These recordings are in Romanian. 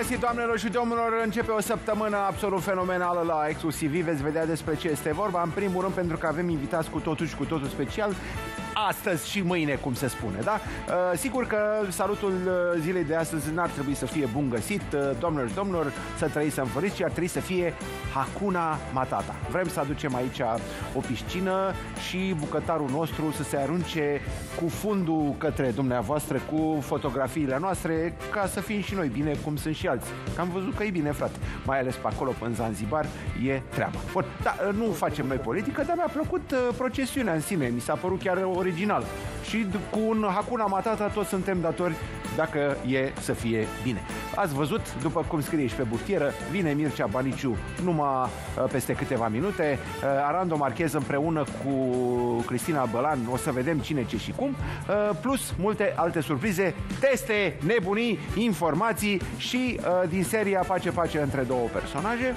găsit, doamnelor și domnilor! Începe o săptămână absolut fenomenală la Exclusiv. Veți vedea despre ce este vorba. În primul rând pentru că avem invitați cu totul și cu totul special. Astăzi și mâine, cum se spune, da? Sigur că salutul zilei de astăzi n-ar trebui să fie bun găsit. Doamnelor și domnilor, să trăiți să înfăriți, ci ar trebui să fie Hakuna Matata. Vrem să aducem aici o piscină și bucătarul nostru să se arunce cu fundul către dumneavoastră, cu fotografiile noastre, ca să fim și noi bine, cum sunt și alții. Că am văzut că e bine, frate. Mai ales pe acolo, în Zanzibar, e treaba. Bun, da, nu facem noi politică, dar mi-a plăcut procesiunea în sine. Mi s-a părut chiar original. Și cu un Hakuna Matata toți suntem datori dacă e să fie bine. Ați văzut, după cum scrie și pe buftieră, vine Mircea Baniciu numai peste câteva minute. Arando Marchez împreună cu Cristina Bălan, o să vedem cine, ce și cum, plus multe alte surprize, teste, nebunii, informații și din seria Pace între două personaje.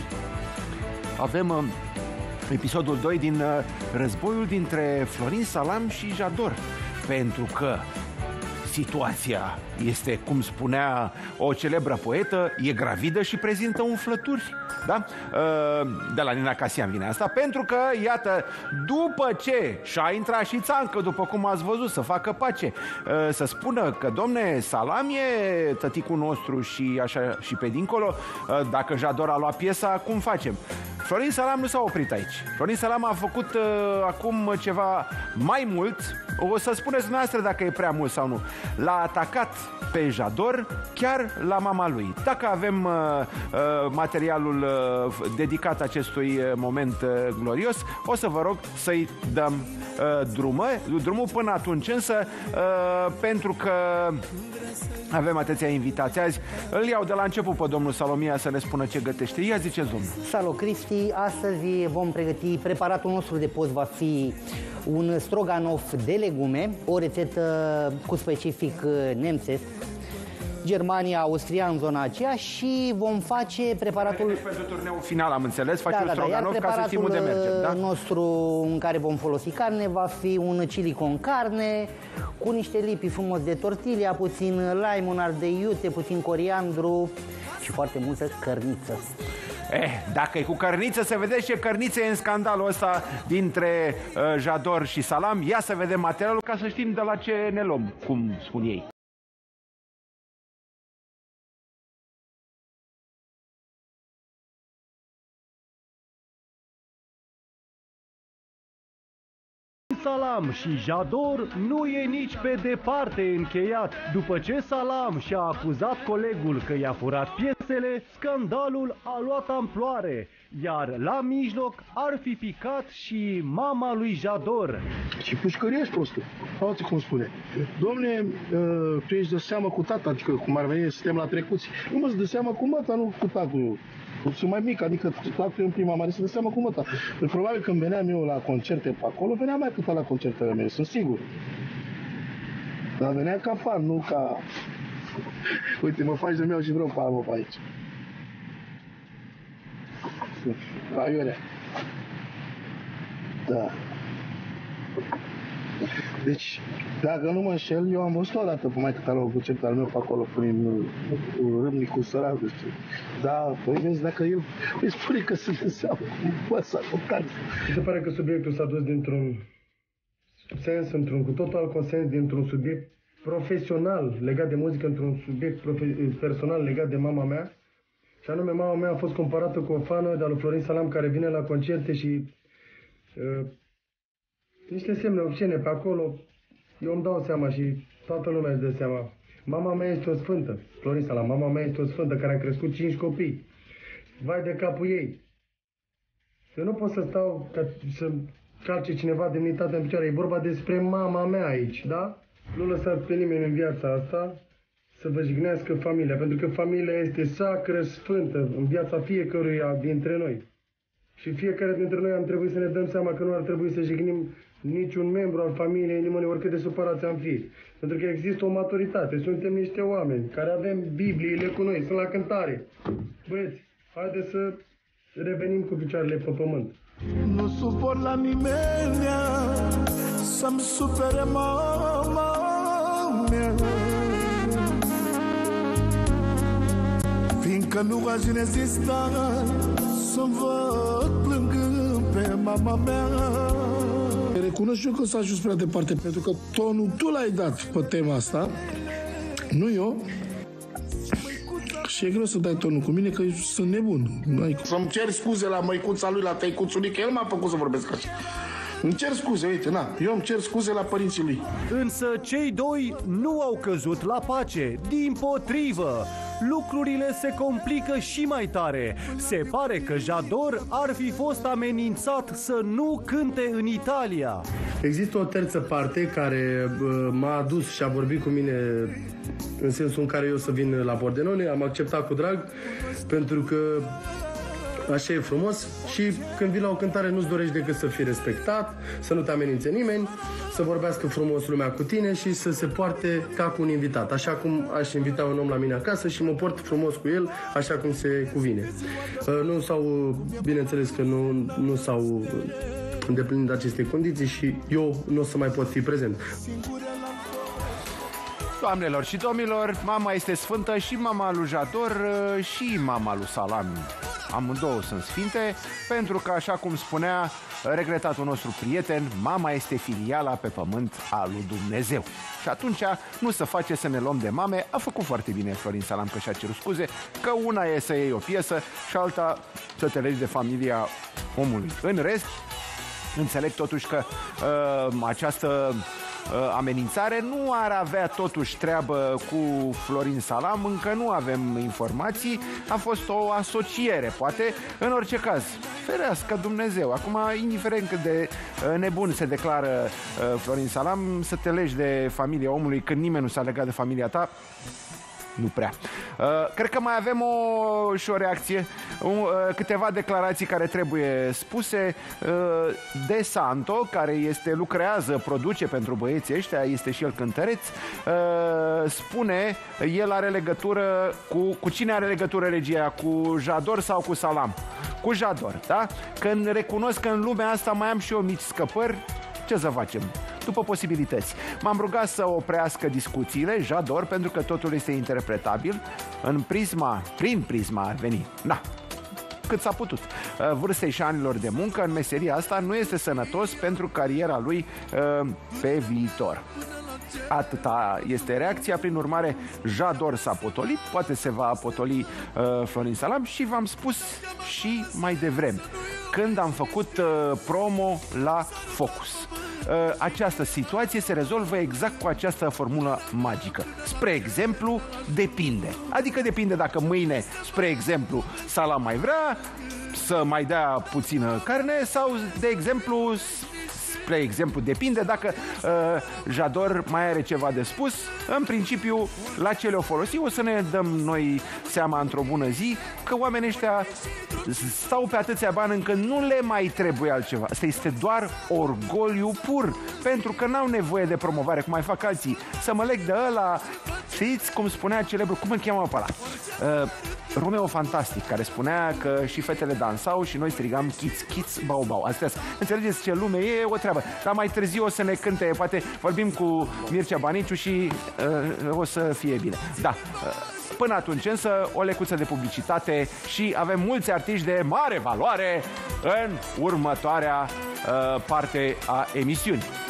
Avem episodul 2 din războiul dintre Florin Salam și Jador, pentru că situația este, cum spunea o celebră poetă, e gravidă și prezintă umflături. Da? De la Nina Casian vine asta, pentru că, iată, după ce și-a intrat și Țancă, după cum ați văzut, să facă pace, să spună că, domne, Salam e tăticul nostru și așa și pe dincolo, dacă Jador a luat piesa, cum facem? Florin Salam nu s-a oprit aici. Florin Salam a făcut acum ceva mai mult. O să spuneți dumneavoastră dacă e prea mult sau nu. L-a atacat pe Jador chiar la mama lui. Dacă avem materialul dedicat acestui moment glorios, o să vă rog să-i dăm drumul. Până atunci însă, pentru că avem atâția invitați azi, îl iau de la început pe domnul Salomia să ne spună ce gătește. Ia ziceți, domnul. Salut, Cristi! Astăzi vom pregăti, preparatul nostru de post va fi un stroganoff de legume, o rețetă cu specific nemțesc, Germania, Austria, în zona aceea, și vom face preparatul... Pentru turneul final, am înțeles, faci un stroganoff ca să știm unde mergem, da? Nostru în care vom folosi carne va fi un chili con carne, cu niște lipi frumos de tortilla, puțin lime, un ardei iute, puțin coriandru și foarte multă cărniță. Dacă e cu cărniță, să vedeți ce cărniță e în scandalul ăsta dintre Jador și Salam. Ia să vedem materialul ca să știm de la ce ne luăm, cum spun ei. Salam și Jador nu e nici pe departe încheiat. După ce Salam și-a acuzat colegul că i-a furat piesele, scandalul a luat amploare, iar la mijloc ar fi picat și mama lui Jador. Și pușcărie ești prostul. Auzi cum spune. Dom'le, tu ești de seamă cu tata, adică cum ar veni, suntem la trecuți. Nu mă, să de seamă cu măta, nu cu tacul. Sunt mai mic, adică tacul în prima mare, să de seamă cu măta. Probabil când veneam eu la concerte pe acolo, venea mai cât la concertele mele, sunt sigur. Dar venea ca fan, nu ca... Uite, mă faci de meu și vreau palmă pe aici. Aiurea. Da. Deci, dacă nu mă înșel, eu am văzut o dată pe maică ta la un concert al meu pe acolo, prin Râmnicu Săracu, știu. Da, păi vezi, dacă el îi spune că sunt în seamă cu măsa, cu carne. Mi se pare că subiectul s-a dus dintr-un sens, cu totul alt consens, dintr-un subiect profesional legat de muzică, într-un subiect personal legat de mama mea. Și anume, mama mea a fost comparată cu o fană de-a lui Florin Salam care vine la concerte și niște semne obscene pe acolo. Eu îmi dau seama și toată lumea își dă seama. Mama mea este o sfântă, Florin Salam, mama mea este o sfântă care a crescut 5 copii. Vai de capul ei. Eu nu pot să stau să calce cineva demnitatea în picioare. E vorba despre mama mea aici, da? Nu lăsați pe nimeni în viața asta să vă jignească familia, pentru că familia este sacră, sfântă în viața fiecăruia dintre noi. Și fiecare dintre noi am trebuit să ne dăm seama că nu ar trebui să jignim niciun membru al familiei nimănui, oricât de supărați am fi. Pentru că există o maturitate, suntem niște oameni care avem Bibliile cu noi, sunt la cântare. Băieți, haideți să revenim cu picioarele pe pământ. Nu suport la nimeni să-mi supere mama mea. că nu aș rezista să-mi văd plângând pe mama mea. Recunosc eu că s-a ajuns prea departe, pentru că tonul tu l-ai dat pe tema asta, nu eu. Și e greu să dai tonul cu mine, că eu sunt nebun. Să-mi cer scuze la măicuța lui, la tăicuțului, că el m-a făcut să vorbesc așa. Îmi cer scuze, uite, eu îmi cer scuze la părinții lui. Însă cei doi nu au căzut la pace, dimpotrivă. Lucrurile se complică și mai tare. Se pare că Jador ar fi fost amenințat să nu cânte în Italia. Există o terță parte care m-a adus și a vorbit cu mine în sensul în care eu să vin la Pordenone. Am acceptat cu drag, pentru că așa e frumos și când vii la o cântare nu-ți dorești decât să fii respectat, să nu te amenințe nimeni, să vorbească frumos lumea cu tine și să se poarte ca cu un invitat. Așa cum aș invita un om la mine acasă și mă port frumos cu el, așa cum se cuvine. Nu s-au, bineînțeles că nu s-au îndeplinit aceste condiții și eu nu o să mai pot fi prezent. Doamnelor și domnilor, mama este sfântă și mama lui Jador și mama lui Salami. Amândouă sunt sfinte, pentru că, așa cum spunea regretatul nostru prieten, mama este filiala pe pământ a lui Dumnezeu. Și atunci nu se face să ne luăm de mame. A făcut foarte bine Florin Salam că și-a cerut scuze, că una e să iei o piesă și alta să te legi de familia omului. În rest, înțeleg totuși că această amenințare nu ar avea totuși treabă cu Florin Salam, încă nu avem informații, a fost o asociere, poate, în orice caz, ferească Dumnezeu. Acum, indiferent cât de nebun se declară Florin Salam, să te legi de familia omului când nimeni nu s-a legat de familia ta, nu prea. Cred că mai avem și o reacție, câteva declarații care trebuie spuse. De Santo, care lucrează, produce pentru băieții ăștia, este și el cântăreț, spune, el are legătură cu cine are legătură regia? Cu Jador sau cu Salam? Cu Jador, da? Când recunosc că în lumea asta mai am și eu mici scăpări, ce să facem? După posibilități. M-am rugat să oprească discuțiile, Jador, pentru că totul este interpretabil prin prisma ar veni. Da, cât s-a putut. Vârstei și anilor de muncă în meseria asta nu este sănătos pentru cariera lui pe viitor. Atâta este reacția, prin urmare Jador s-a potolit, poate se va potoli Florin Salam și v-am spus și mai devreme, când am făcut promo la Focus. Această situație se rezolvă exact cu această formulă magică. Spre exemplu, depinde. Adică depinde dacă mâine, spre exemplu, Salam mai vrea să mai dea puțină carne sau, de exemplu, spre exemplu, depinde dacă Jador mai are ceva de spus. În principiu, la ce le-o folosi, o să ne dăm noi seama într-o bună zi că oamenii ăștia stau pe atâția bani încât nu le mai trebuie altceva. Asta este doar orgoliu pur, pentru că n-au nevoie de promovare, cum mai fac alții. Să mă leg de ăla, știți cum spunea celebru, cum îl cheamă pe ăla? Romeo Fantastic, care spunea că și fetele dansau și noi strigam kids, kids, bau, bau. Astea, înțelegeți ce lume e, o treabă. Dar mai târziu o să ne cânte, poate vorbim cu Mircea Baniciu și o să fie bine. Da, până atunci însă o lecuță de publicitate și avem mulți artiști de mare valoare în următoarea parte a emisiunii.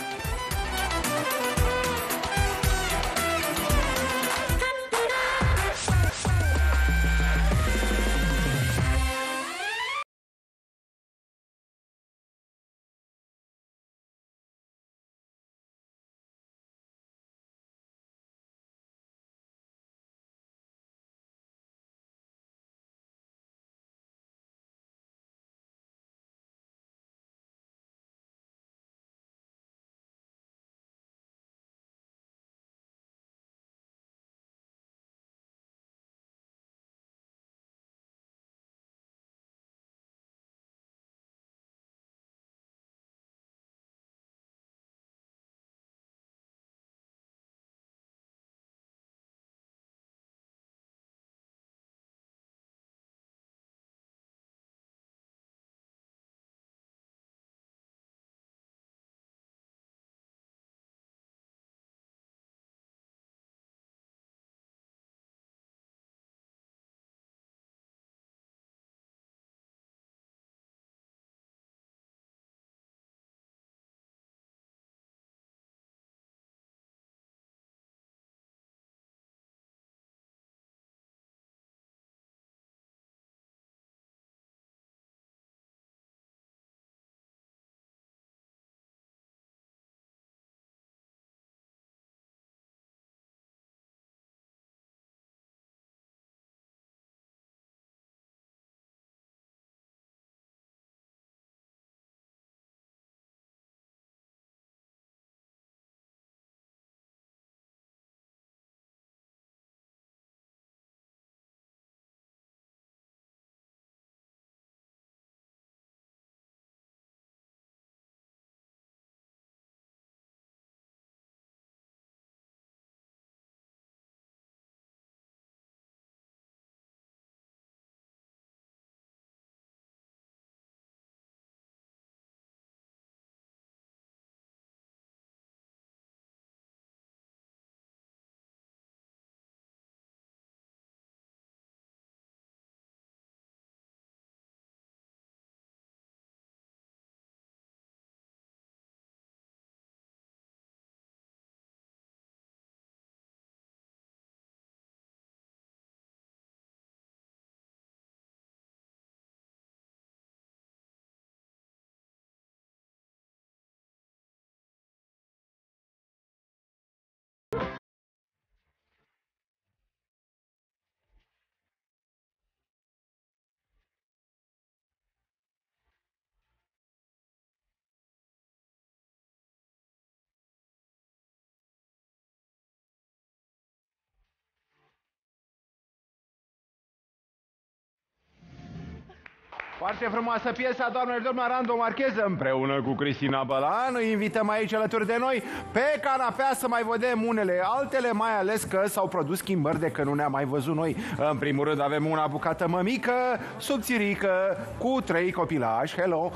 Foarte frumoasă piesa, doamnelor și domnilor, Arando Marchez împreună cu Cristina Bălan. Îi invităm aici alături de noi pe canapea să mai vedem unele altele, mai ales că s-au produs schimbări de când nu ne-am mai văzut noi. În primul rând avem una bucată mămică, subțirică, cu 3 copilași, hello,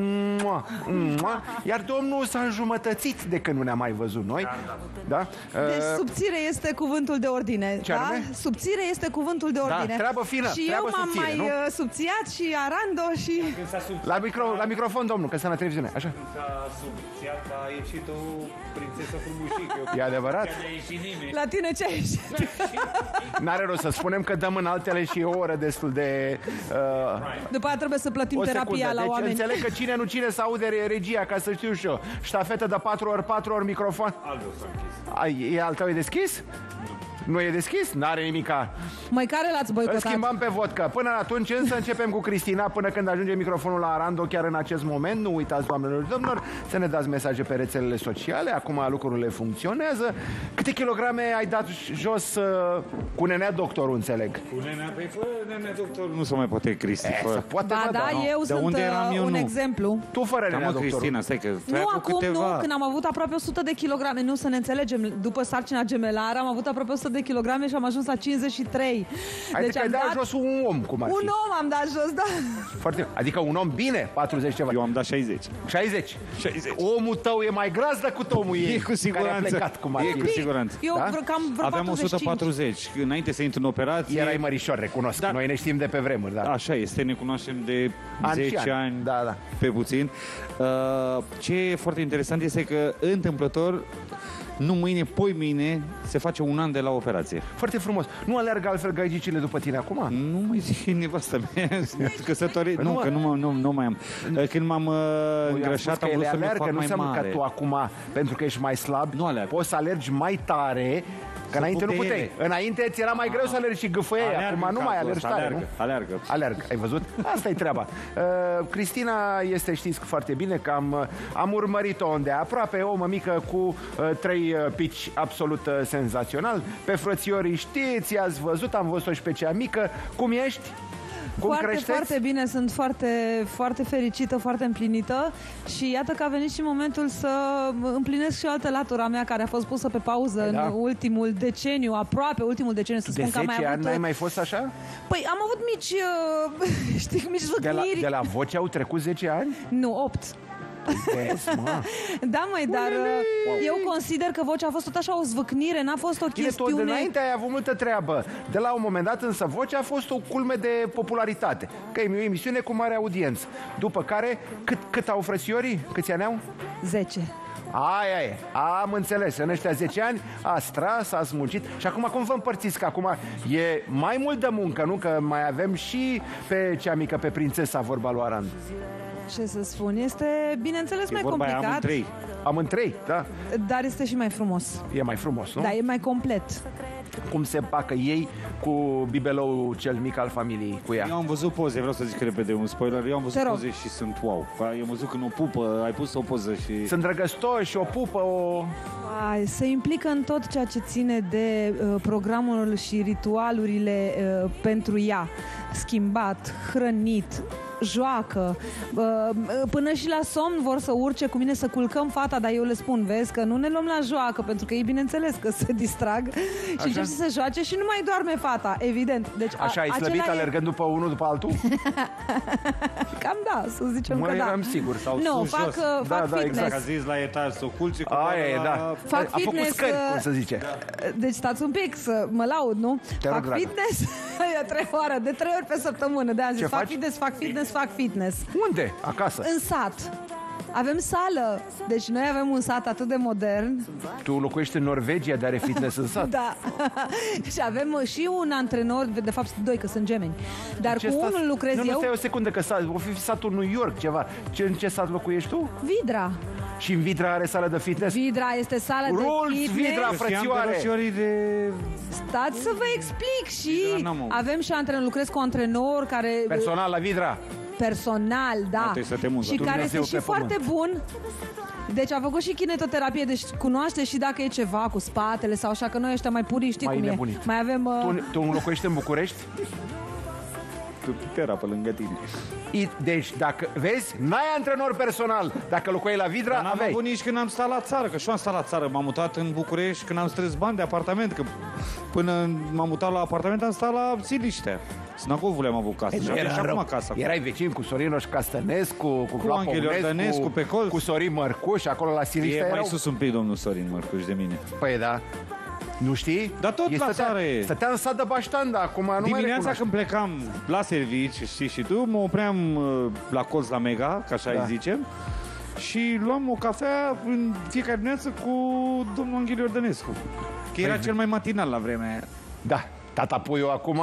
iar domnul s-a înjumătățit de când nu ne-am mai văzut noi. Da? Deci subțire este cuvântul de ordine. Ce da? anume? Subțire este cuvântul de ordine. Da, treabă fină, și treabă eu m-am subțire, mai nu? subțiat și Arando și... La microfon, domnul, că sunt la televiziune. Așa. S-a subțiat, a ieșit o prințesă frumușică. E adevărat? La tine ce ai ieșit? N-are rost să spunem că dăm în altele și o oră destul de... După aia trebuie să plătim o terapia secundă. la Deci oameni. înțeleg că cine nu cine să aude regia, ca să știu și eu. Ștafetă de 4x4 microfon. E al tău e deschis? Nu e deschis? N-are nimica. Mai care l-ați Îl boicotat? schimbăm pe vodcă. Până atunci însă începem cu Cristina până când ajunge microfonul la Arando chiar în acest moment. Nu uitați, doamnelor și domnilor, să ne dați mesaje pe rețelele sociale. Acum lucrurile funcționează. Câte kilograme ai dat jos cu nenea doctorul, înțeleg? Cu nenea, păi fără nenea doctor nu se mai poate, Cristi. Se poate, Ba da, eu De sunt unde eram eu, un nu. exemplu. Tu fără nenea Mă, doctorul. Cristina, stai că Nu acum, nu, când am avut aproape 100 de kilograme. Nu, să ne înțelegem, după sarcina gemelară am avut aproape 100 de kilograme și am ajuns la 53. Adică ai dat jos un om, cum ar fi. Un om am dat jos, da. Foarte, adică un om bine, 40 ceva. Eu am dat 60. 60. Omul tău e mai gras decât omul ei. E cu siguranță. Care a plecat, cum ar E fi. cu siguranță. Eu Da? cam vreo Aveam 45. 140. Înainte să intru în operație... Erai mărișor, recunosc. Da. Noi ne știm de pe vremuri, da. Așa este, ne cunoaștem de Ani și 10 ani, Da, da. pe puțin. Ce e foarte interesant este că, întâmplător, nu mâine, poi mâine, se face un an de la operație. Foarte frumos. Nu alergă altfel gaigicile după tine acum? Nu mai zice nevasta mea, căsătorit. Păi Nu, că nu mai am. Când m-am îngrășat, am vrut să-mi fac nu mai înseamnă mare. că tu acum, pentru că ești mai slab, Nu alerg. poți să alergi mai tare, că înainte nu pup de puteai. ele. Înainte ți era mai greu să alergi și gâfăiai, Alerg acum în nu mai capul alergi ăsta, tare, nu? Alergă. Alerg, ai văzut? Asta e treaba. Cristina este, știți foarte bine, că am urmărit-o îndeaproape, o mămică cu 3 pici absolut senzațional. Pe frățiorii știți, i-ați văzut, am văzut-o și pe cea mică. Cum ești? Cum Foarte, creșteți? foarte bine, sunt foarte, foarte fericită, foarte împlinită și iată că a venit și momentul să împlinesc și o altă latura mea care a fost pusă pe pauză Da. în ultimul deceniu, aproape ultimul deceniu, să De spun că am 10 mai ani avut... n-ai mai fost așa? Păi am avut mici, știi, mici De zăcniri. la voce au trecut 10 ani? Nu, 8. Yes, mă. Da, măi, dar eu consider că vocea a fost tot așa o zvâcnire, n-a fost o Bine, tot chestiune... dinainte ai avut multă treabă. De la un moment dat însă vocea a fost o culme de popularitate. Că e o emisiune cu mare audiență. După care, cât au frățiorii? Câți ani au? 10. Aia e, am înțeles. În ăștia 10 ani ați tras, ați muncit. Și acum cum vă împărțiți? Că acum e mai mult de muncă, nu? Că mai avem și pe cea mică, pe prințesa, vorba lui Aran. Ce să spun, este, bineînțeles, mai Vorba aia, am complicat, 3. Amândoi, da? dar este și mai frumos. E mai frumos, nu? Da, e mai complet. Cum se împacă ei cu bibelou cel mic al familiei, cu ea. Eu am văzut poze, vreau să zic repede un spoiler. Eu am văzut Te rog. poze și sunt wow. Eu am văzut când o pupă, ai pus o poză și... Sunt drăgăstoși, o pupă, o... Se implică în tot ceea ce ține de programul și ritualurile pentru ea. Schimbat, hrănit, joacă, până și la somn vor să urce cu mine să culcăm fata, dar eu le spun, vezi că nu ne luăm la joacă, pentru că ei bineînțeles că se distrag și încep să se joace și nu mai doarme fata, evident. Deci Așa, ai slăbit alergând după unul, după altul? Cam da, să zicem Mă, că da. eram sigur. Sau Nu, sus, fac, jos. fac Da, fitness. exact. A zis la etaj să o culci cu Aia e, la... da. Fac A făcut fitness, scări, cum se zice. Deci stați un pic să mă laud, nu? Te rog, Fac dragă. fitness de 3 ori pe săptămână. De-aia am Ce zis, fac faci? fitness, fac fitness, fac fitness. Unde? Acasă. În sat. Avem sală. Deci noi avem un sat atât de modern. Tu locuiești în Norvegia, dar are fitness în sat. Da. Și avem și un antrenor, de fapt 2, că sunt gemeni. Dar Ce cu stat? unul lucrez Nu, eu. stai o secundă, că o fi satul New York, ceva. În ce sat locuiești tu? Vidra. Și în Vidra are sală de fitness? Vidra este sală de Rulți, fitness. Vidra, frățioare! de... Stați să vă explic și Vidra n-am auzit. avem și antrenor, lucrez cu antrenor care Personal la Vidra. personal, da. Trebuie să te muți, Și care Dumnezeu este și pe pământ. foarte bun. Deci a făcut și kinetoterapie, deci cunoaște și dacă e ceva cu spatele sau așa, că noi ăștia mai puri, știi Mai cum nebunit. e. Mai avem... Tu locuiești în București? Pipera pe lângă tine. Deci, dacă vezi, n-ai antrenor personal. Dacă locuiai la Vidra, Dar n-am aveai. avut nici când am stat la țară, că și eu am stat la țară. M-am mutat în București când am strâns bani de apartament, că până m-am mutat la apartament am stat la Siliște. Snagovule am avut casă. Și avem și acum casă. Erai vecin cu Sorinoș Castănescu, cu Vlad Angel Iordănescu, pe colț. cu Sorin Mărcuș, acolo la Siliște E mai erau. sus un pic domnul Sorin Mărcuș de mine. Păi da. Nu știi? Dar tot la țară e. Stătea în sat de Baștanda, acum nu mai Dimineața recunoaște. când plecam la servici, știi și tu, mă opream la colț la Mega, ca așa îi zicem, și luam o cafea în fiecare dimineață cu domnul Angel Iordănescu. Că era cel mai matinal la vremea aia. Da. Tata Puiu acum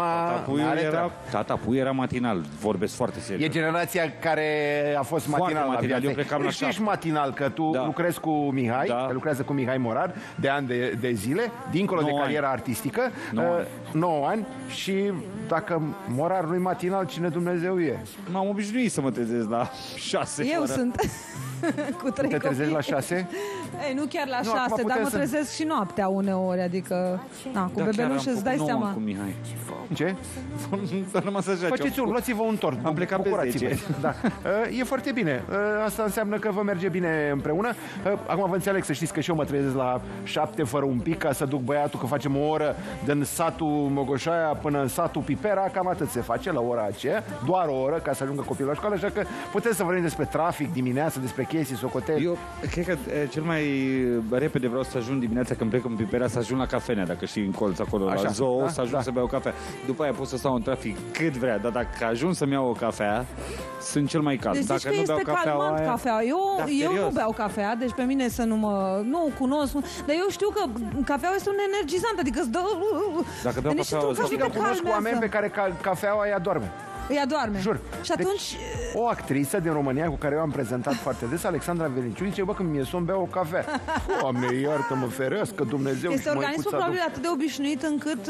Tata Puiu era matinal, vorbesc foarte serios. E generația care a fost Foarte matinal la matinal, viață. eu plecam la Ești 7. matinal, că tu Da. lucrezi cu Mihai, Da. că lucrează cu Mihai Morar de ani de zile, dincolo de 9 ani. cariera artistică, 9 ani. 9 ani, și dacă Morar nu-i matinal, cine Dumnezeu e? M-am obișnuit să mă trezesc la 6 Eu fără. sunt cu 3 Te trezești la copii. 6? Ei, nu chiar la Nu, acum 6, dar putem mă să- trezesc și noaptea uneori, adică na, cu Da, chiar bebeluș am îți dai făcut 9 seama. cu Mihai. Ce? Dar rămas așa. Faceți luați-vă un tort. Am plecat pe bucurați-vă. 10. Da. E foarte bine. Asta înseamnă că vă merge bine împreună. Acum vă înțeleg, să știți că și eu mă trezesc la 7 fără un pic ca să duc băiatul, că facem o oră din satul Mogoșaia până în satul Pipera, cam atât se face la ora aceea, doar o oră ca să ajungă copilul la școală, așa că putem să vorbim despre trafic dimineața, despre chestii, socoteli. Eu cred că cel mai repede vreau să ajung dimineața când plec în Pipera, să ajung la cafenea, dacă știi în colț acolo, Așa, la zoo, da, să ajung da. să beau cafea. După aia pot să stau în trafic cât vrea, dar dacă ajung să-mi iau o cafea, sunt cel mai cald. Deci zici Dacă că nu beau este cafeaua calmant aia... cafea. Da, Eu nu serios. beau cafea, deci pe mine să nu cunosc. Dar eu știu că cafeaua este un energizant, adică îți dă... Dacă beau Veni și tu cafeaua, ca să Știi te că cunosc calmează. oameni pe care cafeaua îi adorme. Îi adorme. Jur. Și atunci... O actriță din România cu care eu am prezentat foarte des, Alexandra Veliciu, zice, bă, când mi-e somn, beau o cafea. Doamne, iartă-mă, ferească Dumnezeu. Este și organismul măicuța probabil atât de obișnuit încât...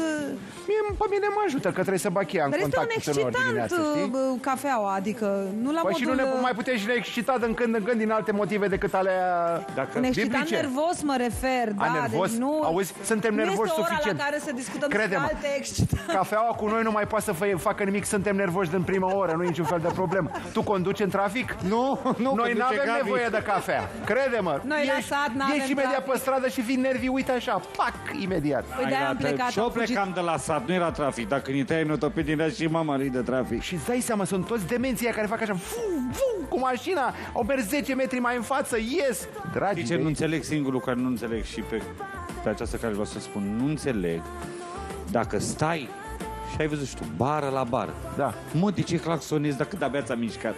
Pe mine mă ajută, că trebuie să bachea în Dar este un contact cu tânăr excitant dimineața, știi? cafeaua, adică nu la Păi și nu modul... ne mai putem și ne excita din când în când din alte motive decât alea Un excitant biblice. nervos mă refer, da, nervos? deci nu... Auzi, suntem nervoși Nu este ora suficient. la care să discutăm Crede-mă. despre alte excitanți. Cafeaua cu noi nu mai poate să facă nimic, suntem nervoși din prima oră, nu e niciun fel de problemă. Tu conduci în trafic? Nu, Noi conduce n-avem Gabi. nevoie de cafea, crede-mă. Noi la sat n-avem ieși imediat trafic. pe stradă și vin nervii, uite așa, pac, imediat. Păi de-aia am plecat, Și eu am fugit. plecam de la sat, nu era trafic. Dacă ni tăiai notopedii, era și mama lui de trafic. Și îți dai seama, sunt toți demenții care fac așa, cu mașina, au mers 10 metri mai în față, ies. Dragi Știi ce mei, nu înțeleg, singurul care nu înțeleg și pe această care vreau să spun, nu înțeleg dacă stai și ai văzut, știu, bară la bară. Da. Mă, de ce claxonezi dacă de-abia ți-a mișcat?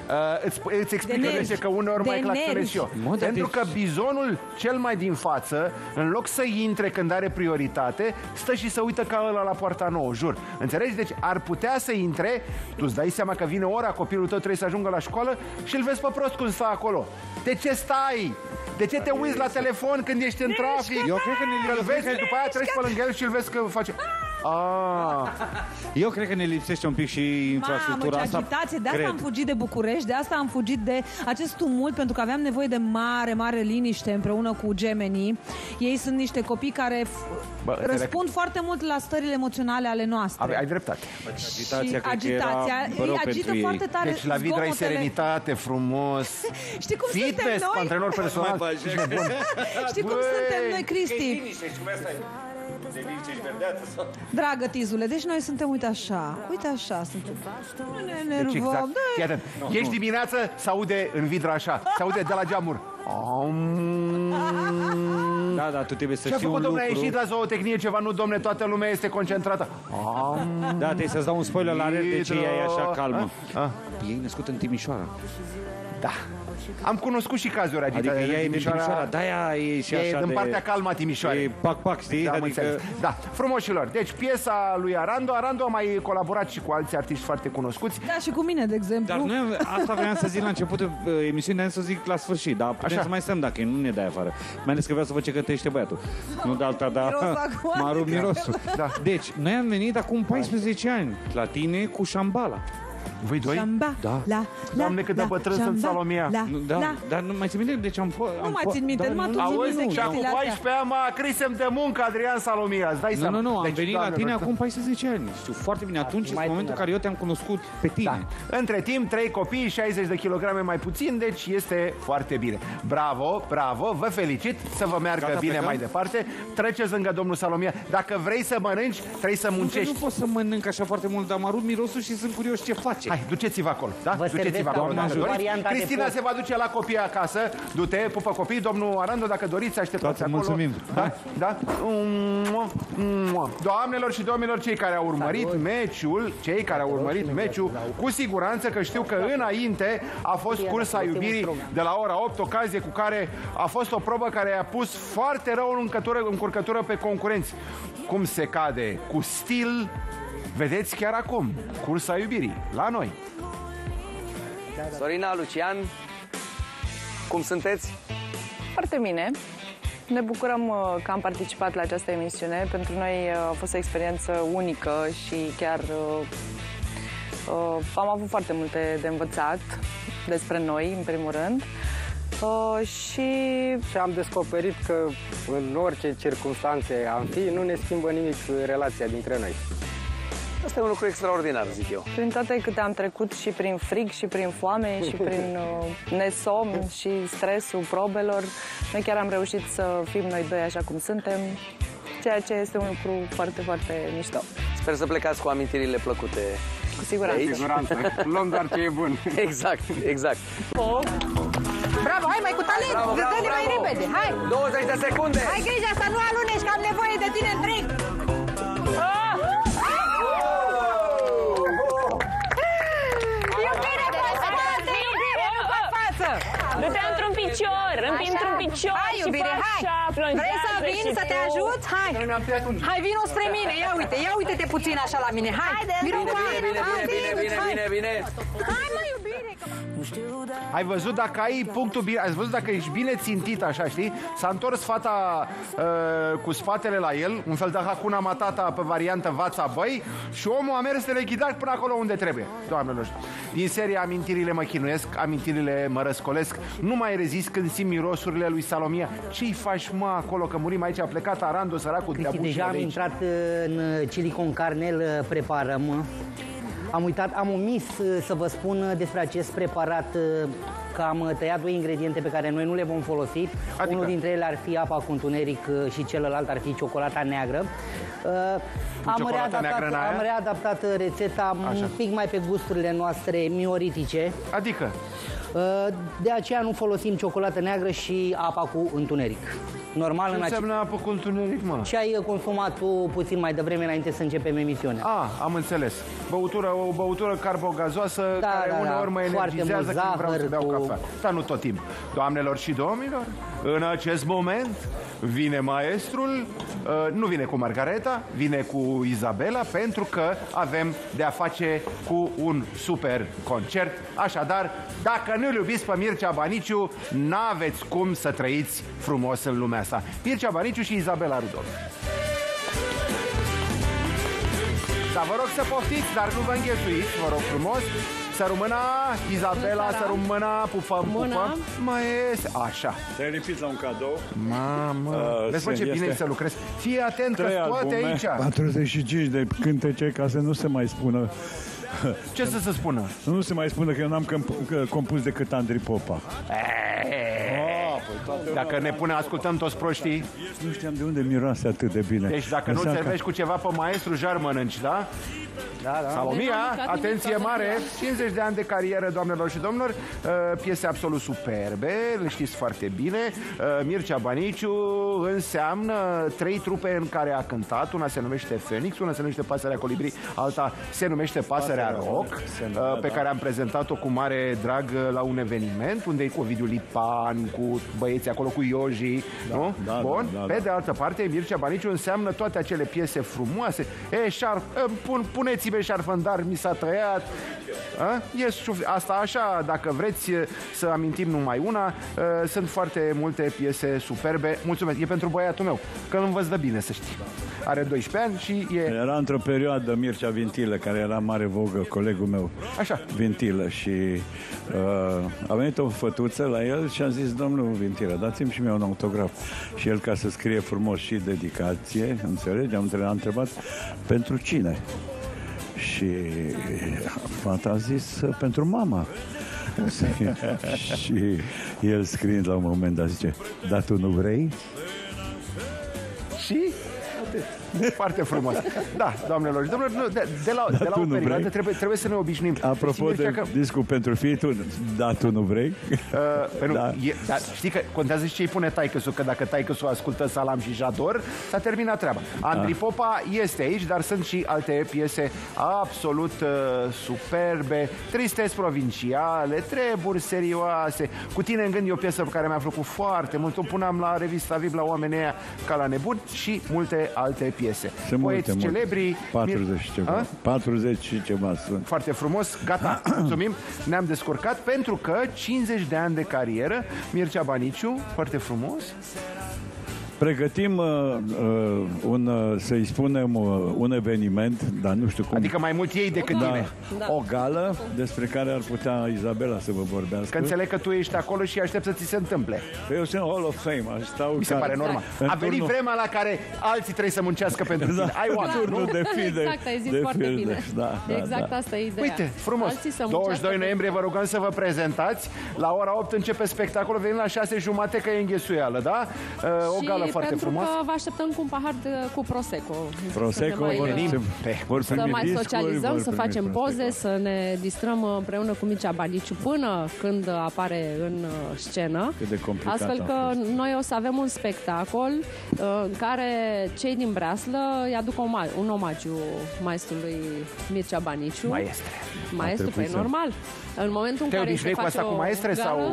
îți explică nervi. de ce că uneori De mai claxonez nervi. și eu. Mă, dar Pentru deci- că bizonul cel mai din față, în loc să intre când are prioritate, stă și se uită ca ăla la poarta nouă, jur. Înțelegi? Deci ar putea să intre, tu îți dai seama că vine ora, copilul tău trebuie să ajungă la școală și îl vezi pe prost cum stă acolo. De ce stai? De ce te uiți la telefon când ești în trafic? Eu cred că Că îl vezi, după aia treci pe lângă el și îl vezi că face... Eu cred că ne lipsește un pic și infrastructura Mamă, ce asta. agitație, de asta cred. am fugit de București, de asta am fugit de acest tumult, pentru că aveam nevoie de mare liniște împreună cu gemenii. Ei sunt niște copii care răspund foarte mult la stările emoționale ale noastre. Ai dreptate. Agitația, cred că agitația era rău îi agită pentru ei. foarte tare Deci la Vidra ai zgomotele. serenitate, frumos. Știi cum suntem Fitness, noi? antrenor personal. Știi cum suntem noi, Cristi? Dragă Tizule, deci noi suntem, uite așa suntem. Nu ne Deci enervăm. exact. Fii atent. Ești dimineață, se aude în Vidra așa, se aude de la geamuri. Da, da, tu trebuie să Ce-a știi un făcut, domnule? A lucru. ieșit la zootehnie ceva? Nu, domnule, toată lumea este concentrată. Da, trebuie să-ți dau un spoiler la rel de ce ea e așa calmă. A? E născut în Timișoara. Da. Am cunoscut și cazuri Adică agitate. ea e din Timișoara, de-aia e și E așa din de... partea calmă a E Timișoarei. pac, știi? Da, am adică... înțeles. Da, frumoșilor. Deci piesa lui Arando. Arando a mai colaborat și cu alți artiști foarte cunoscuți. Da, și cu mine, de exemplu. Dar noi, asta vreau să zic la începutul emisiunii, am să zic la sfârșit, dar putem Așa. să mai stăm dacă nu ne dai afară. Mai ales că vreau să văd ce cătește băiatul. Nu de alta, dar Miros acum, m-a rupt adică- mirosul. Da. Deci, noi am venit acum 14 ani la tine cu Șambala. Voi doi? Șamba, Da. Doamne, cât de bătrân sunt, Salomia. Dar nu mai țin minte de ce am fost. Nu mai țin minte, numai tu Auzi, ții și acum 14 ani mă acrisem de muncă, Adrian Salomia, îți dai seama. Nu, am Deci, venit la Doamne, tine Doamne, acum 14 ani. Știu foarte bine. Atunci, în momentul în care eu te-am cunoscut pe tine. Între timp, 3 copii, 60 de kilograme mai puțin, deci este foarte bine. Bravo, bravo, vă felicit, să vă meargă Gata, bine plecăm? mai departe. Treceți lângă domnul Salomia. Dacă vrei să mănânci, trebuie să muncești. Nu pot să mănânc așa foarte mult, dar m-a rupt mirosul și sunt curios ce face. Hai, duceți-vă acolo, da? Vă servesc Duceți-vă acolo, acum dacă doriți. varianta de Cristina pot. se va duce la copii acasă. Du-te, pupă copii, domnul Arando, dacă doriți, așteptați Toate acolo. mulțumim. Da? Da? Doamnelor și domnilor, cei care au urmărit meciul, cu siguranță că știu că înainte a fost cursa iubirii de la ora 8, ocazie cu care a fost o probă care a pus foarte rău în încurcătură pe concurenți. Cum se cade cu stil, vedeți chiar acum, cursa iubirii, la noi. Sorina, Lucian, cum sunteți? Foarte bine. Ne bucurăm că am participat la această emisiune. Pentru noi a fost o experiență unică și chiar am avut foarte multe de învățat despre noi, în primul rând. Și am descoperit că în orice circunstanțe am fi, nu ne schimbă nimic relația dintre noi. Asta e un lucru extraordinar, zic eu. Prin toate câte am trecut și prin frig, și prin foame, și prin nesomn și stresul probelor, noi chiar am reușit să fim noi doi așa cum suntem, ceea ce este un lucru foarte, foarte mișto. Sper să plecați cu amintirile plăcute. Cu siguranță. Cu siguranță. Luăm doar ce e bun. Exact, exact. Bravo, hai mai cu talent, dă-ne mai repede, hai! 20 de secunde! Hai grijă să nu aluneci, că am nevoie de tine întreg! Iubire cu față, iubire, nu cu față! Du-te într-un picior, într-un picior. Hai, iubire, hai! Vrei să vin să te ajut? Hai! Hai, vino spre mine, ia uite-te puțin așa la mine, hai! Bine! Hai, mă, iubire! Ai văzut dacă ai punctul bine, ai văzut dacă ești bine țintit așa, știi? S-a întors fata cu spatele la el, un fel de Hakuna Matata pe variantă Vața Băi, și omul a mers teleghidat până acolo unde trebuie. Doamnelor, din seria amintirile mă chinuiesc, amintirile mă răscolesc, nu mai rezist când simt mirosurile lui Salomia. Ce-i faci, mă, acolo, că murim aici, a plecat Arando, săracul de abușile Deja am intrat în chili con carne, îl preparăm. Am omis să vă spun despre acest preparat, că am tăiat 2 ingrediente pe care noi nu le vom folosi. Adică? Unul dintre ele ar fi apa cu întuneric și celălalt ar fi ciocolata neagră. Am readaptat rețeta un pic mai pe gusturile noastre mioritice. Adică? De aceea nu folosim ciocolată neagră și apa cu întuneric. Normal. Ce înseamnă apă cu întuneric, mă? Ce ai consumat tu puțin mai devreme înainte să începem emisiunea. Am înțeles. O băutură carbogazoasă care uneori mă energizează când vreau să beau cafea. Dar nu tot timpul. Doamnelor și domnilor, în acest moment vine maestrul, nu vine cu Margareta, vine cu Izabela, pentru că avem de a face cu un super concert. Așadar, dacă nu-l iubiți pe Mircea Baniciu, n-aveți cum să trăiți frumos în lumea asta. Mircea Baniciu și Izabela Rudolf. Dar vă rog să poftiți, dar nu vă înghesuiți, vă rog frumos. Să rămână Izabela, să rămână, pupă. Mai este, așa. Te-ai lipit la un cadou. Mamă, vezi mă ce bine e să lucrezi. Fii atent că toate aici. 45 de cântece ca să nu se mai spună. Ce să se spună? Nu se mai spună că eu n-am compus decât Andrei Popa. Dacă ne pune, ascultăm toți proștii. Nu știam de unde miroase atât de bine. Deci dacă nu servești cu ceva pe maestru, jar mănânci, da? Da. Salomia, atenție mare, 50 de ani de carieră, doamnelor și domnilor, piese absolut superbe, le știți foarte bine. Mircea Baniciu înseamnă 3 trupe în care a cântat, una se numește Phoenix, una se numește Pasărea Colibri, alta se numește Pasărea Rock, pe care am prezentat-o cu mare drag la un eveniment, unde e cu Ovidiu Lipan, cu băieții acolo, cu Ioji, nu? Bun, pe de altă parte, Mircea Baniciu înseamnă toate acele piese frumoase. Puneți-mi șarfândar, mi s-a tăiat. Asta așa, dacă vreți să amintim numai una, sunt foarte multe piese superbe. Mulțumesc, e pentru băiatul meu, că nu învăț de bine, să știi. are 12 ani și e... Era într-o perioadă Mircea Vintilă, care era mare vogă, colegul meu. Așa. Vintilă și a venit o fătuță la el și a zis, domnul Vintilă, dați-mi și mie un autograf. Și el, ca să scrie frumos și dedicație, înțelegi, am întrebat pentru cine. Și fata a zis, pentru mama. Și el scriind la un moment dat zice, dar tu nu vrei? Și? Foarte frumos. Da, doamnelor și domnilor, de la o perioadă trebuie să ne obișnuim. Apropo de discul pentru fii, da, tu nu vrei? Știi că contează și ce îi pune taică-su, că dacă taică-su ascultă Salam și Jador, s-a terminat treaba. Andrei Popa este aici, dar sunt și alte piese absolut superbe, tristezi provinciale, treburi serioase. Cu tine în gând e o piesă pe care mi-a plăcut foarte mult. O puneam la revista VIP la oamenii aia ca la nebun și multe alte piese. Poeți celebri. 40 și ceva. 40 și ceva sunt. Foarte frumos, gata, mulțumim. Ne-am descurcat pentru că 50 de ani de carieră, Mircea Baniciu, foarte frumos. Pregătim să-i spunem un eveniment, dar nu știu cum. Adică mai mult ei decât tine. O gală despre care ar putea Izabela să vă vorbească. Că înțeleg că tu ești acolo și aștept să ți se întâmple. Eu sunt Hall of Fame. Mi se pare normal. A venit vremea la care alții trebuie să muncească pentru tine. Ai oameni, de filde. Exact, ai zis foarte bine. Exact asta e ideea. Uite, frumos. 22 noiembrie vă rugăm să vă prezentați. La ora 8 începe spectacolul, venim la 6:30 că e înghesuială, da? O gală foarte frumos. Pentru că vă așteptăm cu un pahar cu Prosecco. Prosecco, să mai socializăm, să facem poze, să ne distrăm împreună cu Mircea Baniciu până când apare în scenă. Astfel că noi o să avem un spectacol în care cei din Breaslă îi aduc un omagiu maestrului Mircea Baniciu. Maestru, pe normal. În momentul în care se face cu maestre sau...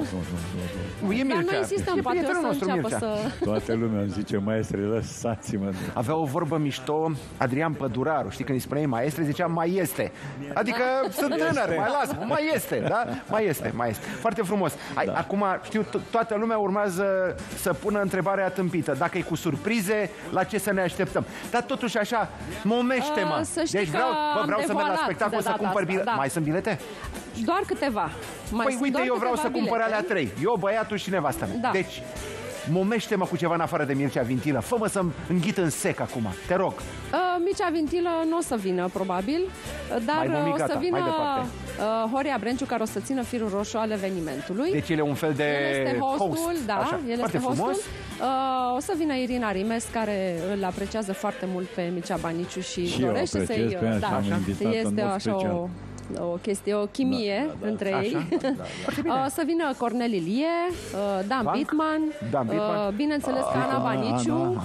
E Mircea. Dar noi insistăm, poate o să înceapă să... Toată lumea îmi zice, maestre, lăsați-mă. Avea o vorbă mișto Adrian Păduraru, știi, când îi spuneai maestre, zicea mai este. Adică sunt tânăr, mai las, mai este, da? Mai este. Foarte frumos. Acum, știu, toată lumea urmează să pună întrebarea tâmpită. Dacă e cu surprize, la ce să ne așteptăm? Dar totuși așa, momește-mă. Deci vreau să merg la spectacol să cumpăr bilete. Mai sunt bilete? Doar câteva. Păi uite, eu vreau să cumpăr alea 3. Eu, băiatul și nevasta mea. Deci, momește-mă cu ceva în afară de Mircea Vintilă. Fă-mă să-mi înghit în sec acum. Te rog. Mircea Vintilă nu o să vină, probabil, dar o să vină Horia Brenciu, care o să țină firul roșu al evenimentului. Deci el e un fel de el este hostul, host. Da, așa. El foarte este frumos. Hostul. O să vină Irina Rimes, care îl apreciază foarte mult pe Mircea Baniciu și dorește să-i... Este așa o chestie, o chimie între ei. O să vină Cornel Ilie, Dan Bitman, bineînțeles că Ana Baniciu.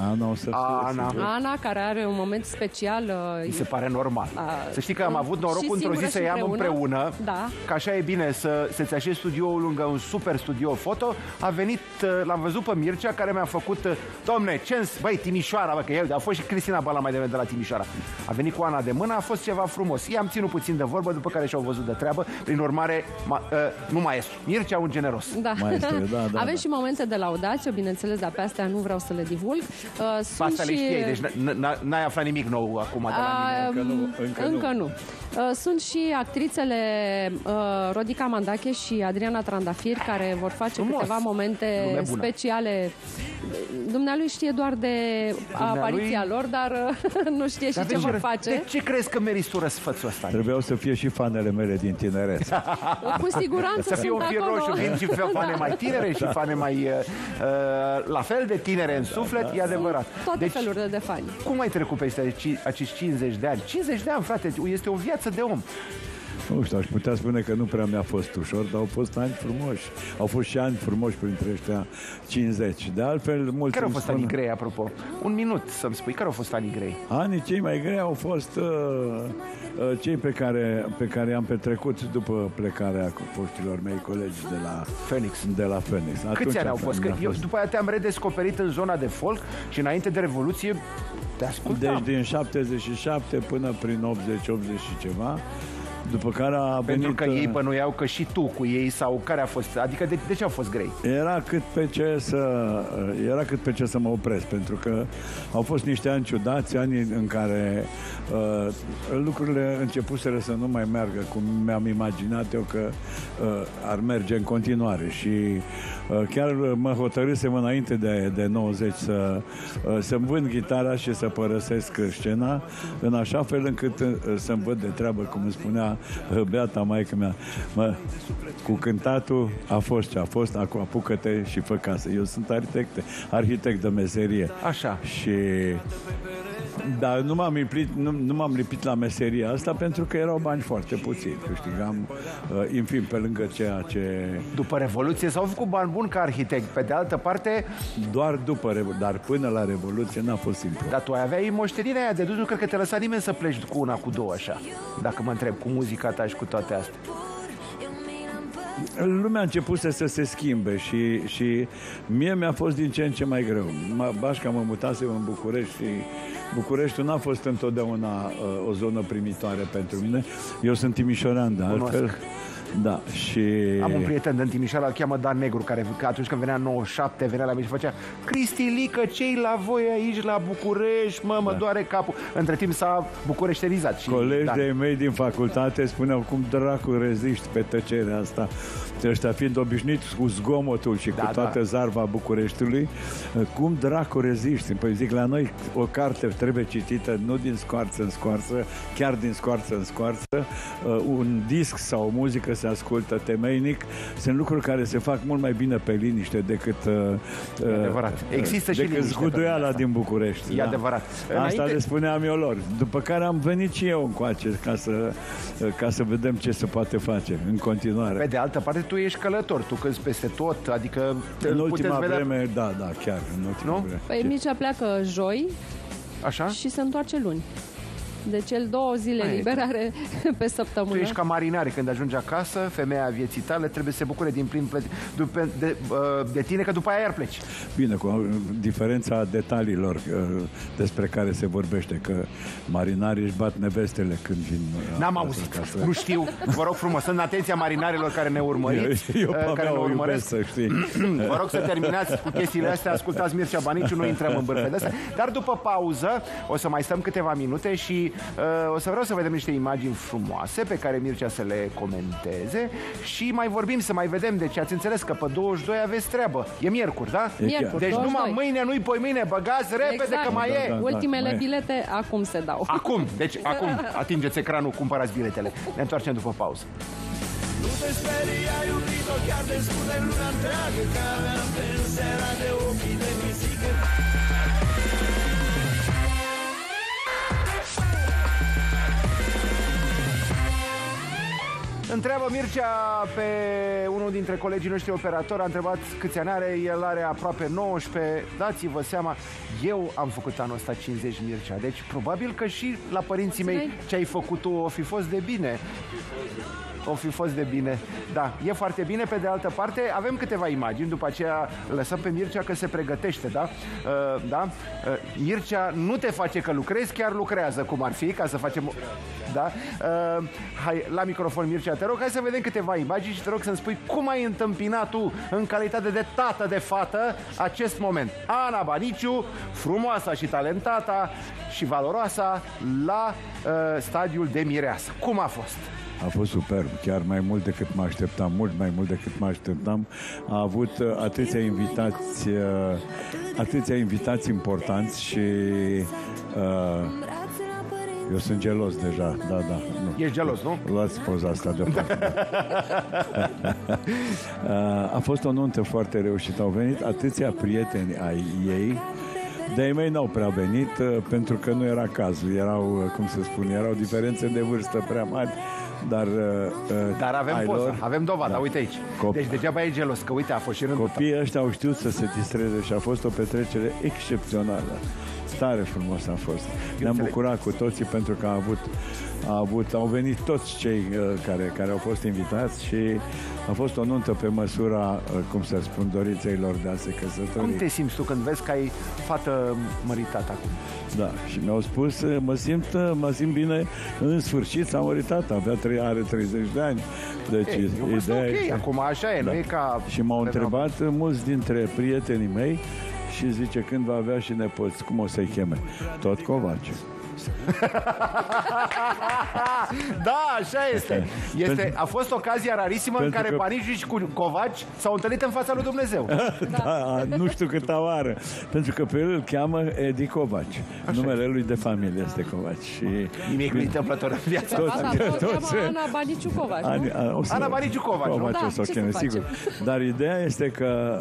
Ana, care are un moment special. Mi se pare normal. Să știi că am avut norocul într-o zi să iau împreună, că așa e bine să-ți așezi studioul lângă un super studio foto. A venit, l-am văzut pe Mircea, care mi-a făcut, domne, băi, Timișoara, că el, a fost și Cristina Bala mai devreme de la Timișoara. A venit cu Ana de mână, a fost ceva frumos. I-am ținut puțin de vorbă, după care și-au văzut de treabă. Prin urmare, nu maestru. Mircea, un generos. Maestru, avem și momente de laudație, bineînțeles, dar pe astea nu vreau să le divulg. Asta le știai, deci n-ai aflat nimic nou acum de la mine. Încă nu. Sunt și actrițele Rodica Mandache și Adriana Trandafir, care vor face câteva momente speciale. Dumnealui știe doar de apariția lor, dar nu știe și ce vor face. De ce crezi că meriți tu răsfățul ăsta? Trebuiau să fie și fanele mele din tinerețe. Cu siguranță să fie un fir roșu, vin și fane mai tinere și fane mai la fel de tinere în suflet, e adevărat. Toate felurile de fani. Cum ai trecut peste acești 50 de ani? 50 de ani, frate, este o viață de om. Nu știu, aș putea spune că nu prea mi-a fost ușor, dar au fost ani frumoși. Au fost și ani frumoși printre ăștia 50. De altfel, mulți care au fost anii grei, apropo? Un minut să-mi spui, care au fost anii grei? Anii cei mai grei au fost cei pe care i-am petrecut după plecarea foștilor mei colegi de la Phoenix. Câți ani au fost? Că eu după aia te-am redescoperit în zona de folk și înainte de Revoluție te ascultam. Deci din 77 până prin 80 și ceva. După care a venit... Pentru că ei bănuiau că și tu cu ei sau care a fost... Adică de ce au fost grei? Era cât pe ce să mă opresc, pentru că au fost niște ani ciudați, ani în care lucrurile începuseră să nu mai meargă cum mi-am imaginat eu că ar merge în continuare și chiar mă hotărâsem înainte de 90 să-mi vând gitara și să părăsesc scena în așa fel încât să-mi văd de treabă, cum îmi spunea beata maică mea. Cu cântatul a fost ce a fost, acum apucă-te și fă casă. Eu sunt arhitect de meserie. Așa. Și dar nu m-am lipit la meseria asta pentru că erau bani foarte puțini. Câștigam infim pe lângă ceea ce... După Revoluție s-au făcut bani buni ca arhitect. Pe de altă parte... Doar după dar până la Revoluție n-a fost simplu. Dar tu aveai moștenirea aia de dus, nu cred că te lăsa nimeni să pleci cu una, cu două așa. Dacă mă întreb, cu muzica ta și cu toate astea. Lumea a început să se schimbe și mie mi-a fost din ce în ce mai greu. Bașca mă mutasem în București și Bucureștiul n-a fost întotdeauna o zonă primitoare pentru mine. Eu sunt timișorean de altfel. Da, și... Am un prieten din Timișoara, îl cheamă Dan Negru, care atunci când venea 97, venea la mine și făcea: Cristilică, ce-i la voi aici la București? Mă doare capul. Între timp s-a bucureștenizat. Și colegi de mei din facultate spuneau: cum dracu reziști pe tăcerea asta? Ăștia fiind obișnuiți cu zgomotul și cu toată zarva Bucureștiului, cum dracu reziști? Păi zic, la noi o carte trebuie citită nu din scoarță în scoarță, chiar din scoarță în scoarță, un disc sau o muzică se ascultă temeinic. Sunt lucruri care se fac mult mai bine pe liniște decât există și decât zguduiala din București. E adevărat. Asta le spuneam eu lor. După care am venit și eu încoace ca să vedem ce se poate face în continuare. Pe de altă parte, tu ești călător, tu cânti peste tot, adică... În ultima vreme, da, chiar, în ultima vreme. Păi Mircea pleacă joi. Așa? Și se întoarce luni. Deci el 2 zile libere are pe săptămână. Tu ești ca marinare, când ajungi acasă, femeia vieții tale trebuie să se bucure din plin de tine, că după aia iar pleci. Bine, cu diferența detaliilor despre care se vorbește, că marinarii își bat nevestele când vin. N-am auzit, nu știu. Vă rog frumos, în atenția marinarilor care ne urmăriți, care ne urmăresc. Să știi. Vă rog să terminați cu chestiile astea, ascultați Mircea Baniciu, nu intrăm în bârfe de astea. Dar după pauză o să mai stăm câteva minute și o să vreau să vedem niște imagini frumoase pe care Mircea să le comenteze și mai vorbim, să mai vedem. Deci ați înțeles că pe 22 aveți treabă. E miercuri, da? Miercuri, deci 22. numai mâine, nu-i poimâine, băgați repede că mai e. Ultimele bilete acum se dau. Acum, deci acum atingeți ecranul, cumpărați biletele. Ne întoarcem după pauză. Nu te speria, iubito, chiar te spune luna întreagă că aveam pe seara de ochii de pisică. Întreabă Mircea pe unul dintre colegii noștri operatori, a întrebat câți ani are, el are aproape 19, dați-vă seama, eu am făcut anul ăsta 50, Mircea, deci probabil că și la părinții mei ce ai făcut tu o fi fost de bine. O fi fost de bine. Da, e foarte bine. Pe de altă parte, avem câteva imagini. După aceea lăsăm pe Mircea că se pregătește, da? Mircea nu te face că lucrezi, chiar lucrează, cum ar fi, ca să facem... Da? Hai, la microfon, Mircea, te rog, hai să vedem câteva imagini și te rog să-mi spui cum ai întâmpinat tu, în calitate de tată de fată, acest moment. Ana Baniciu, frumoasa și talentata și valoroasa, la stadiul de mireasă. Cum a fost? A fost superb, chiar mai mult decât mă așteptam, mult mai mult decât mă așteptam. A avut atâția invitați importanți și eu sunt gelos deja, da. Nu. Ești gelos, nu? Luați poza asta deoparte. A fost o nuntă foarte reușită. Au venit atâția prieteni ai ei. De-ai mei n-au prea venit pentru că nu era cazul. Erau, cum se spune, erau diferențe de vârstă prea mari. Dar avem poză, avem dovada, uite aici. Deci degeaba e gelos, că uite, a fost și rândul. Copiii ăștia au știut să se distreze și a fost o petrecere excepțională. Tare frumos a fost. Ne-am bucurat cu toții pentru că au venit toți cei care au fost invitați și a fost o nuntă pe măsura, cum să spun, dorințeilor de a se căsători. Cum te simți tu când vezi că ai fată măritată acum? Da, și mi-au spus, mă simt bine, în sfârșit s-a măritat, are 30 de ani. Deci, ideea okay. Acum așa e, nu e ca... Și m-au întrebat mulți dintre prietenii mei și zice, când va avea și nepoți, cum o să-i cheme? Tot Covaci. Da, așa este. A fost ocazia rarisimă în care Baniciu și Covaci s-au întâlnit în fața lui Dumnezeu. Da, nu știu câta oară. Pentru că pe el îl cheamă Edi Covaci. Numele lui de familie este Covaci. Și nimic nu întâmplător în viața. Ana Baniciu Covaci, nu? Ana Baniciu Covaci, nu? Da, o să o cheme, sigur. Dar ideea este că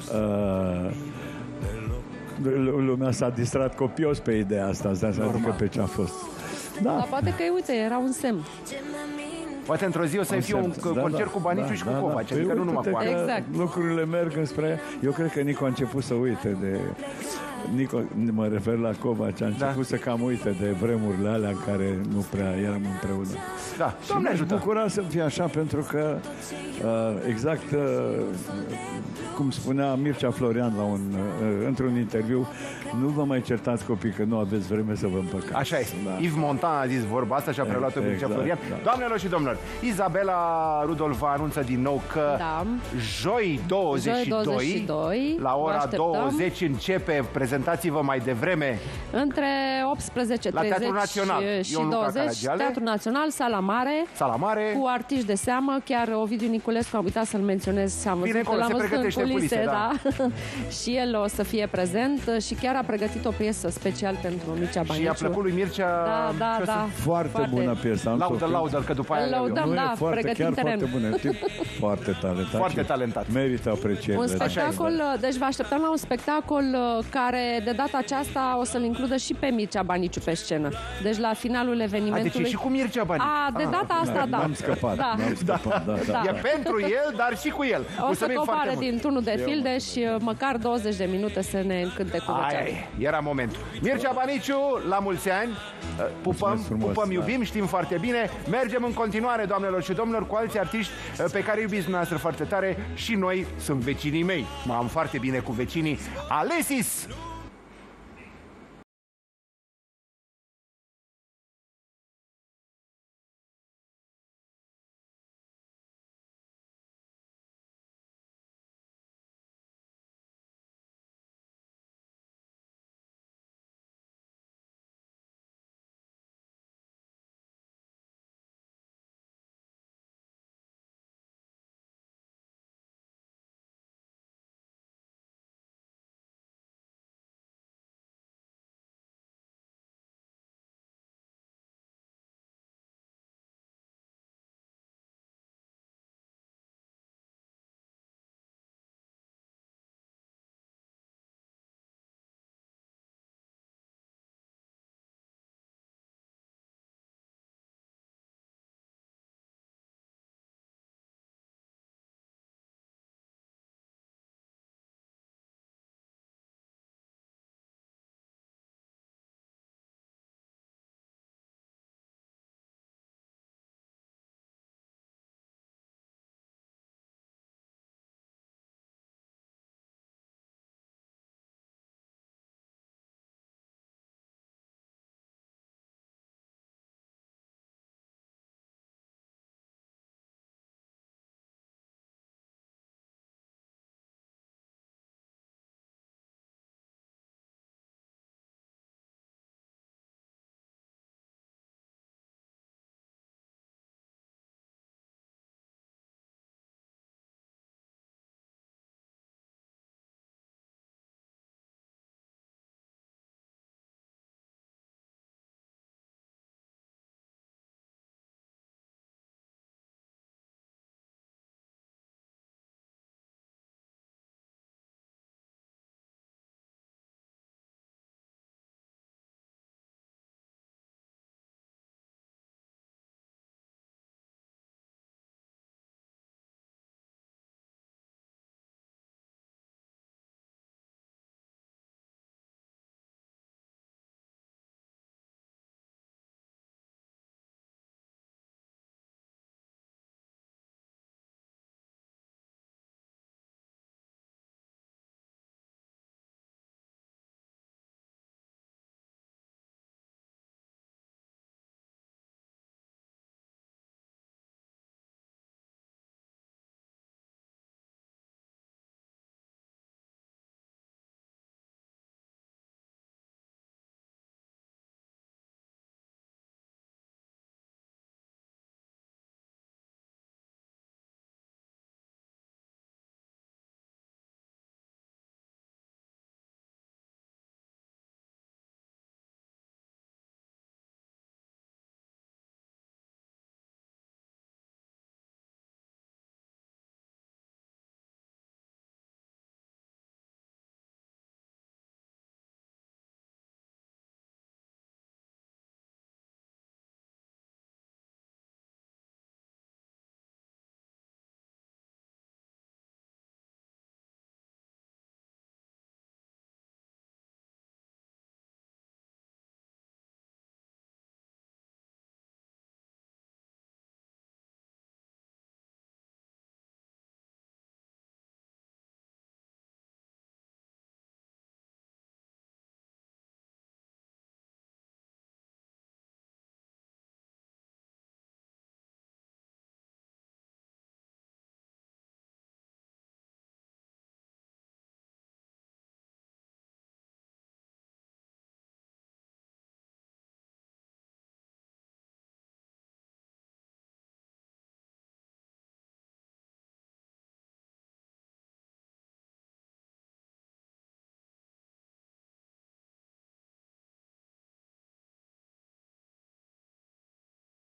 lumea s-a distrat copios pe ideea asta, adică pe ce a fost. Da. Dar poate că, uite, era un semn. Poate într-o zi o să fie un concert cu Baniciu și cu Covaci, adică nu numai cu Ana. Exact. Lucrurile merg înspre... Eu cred că Nico a început să uite de... Nico, mă refer la Covaci, a început să cam uite de vremurile alea în care nu prea eram împreună. Da, și m-aș bucura să fie așa, pentru că exact cum spunea Mircea Florian într-un interviu, nu vă mai certați copii că nu aveți vreme să vă împăcați. Așa este. Da. Yves Montand a zis vorba asta și a preluat-o Mircea Florian. Da. Doamnelor și domnilor, Izabela Rudolf vă anunță din nou că joi 22 la ora 20 începe, prezentați-vă mai devreme, între 18:30 și 20, Teatrul Național, Sala Mare, cu artiști de seamă, chiar Ovidiu Niculescu, am uitat să-l menționez, am văzut că l-am văzut în culise, da. Și el o să fie prezent și chiar a pregătit o piesă special pentru Mircea Baniciu. Și i-a plăcut lui Mircea. Da. Foarte bună piesă. Laudă, că după aia laudăm, da, pregătim teren. Foarte bună, foarte talentat. Foarte talentat. Merită apreciere. Un spectacol, deci vă așteptăm la un spectacol care de data aceasta o să-l includă și pe Mircea Baniciu pe scenă. Deci la finalul evenimentului. Deci și cu Mircea Baniciu. De data asta, da. N-am scăpat. Da. E pentru el, dar și cu el. O să coboare din turnul de filde și măcar 20 de minute să ne încânte cu vocea. Era momentul. Mircea Baniciu, la mulți ani. Pupăm, iubim, știm foarte bine. Mergem în continuare, doamnelor și domnilor, cu alți artiști pe care iubiți dumneavoastră foarte tare. Și noi sunt vecinii mei. Mă am foarte bine cu vecinii. Alesis!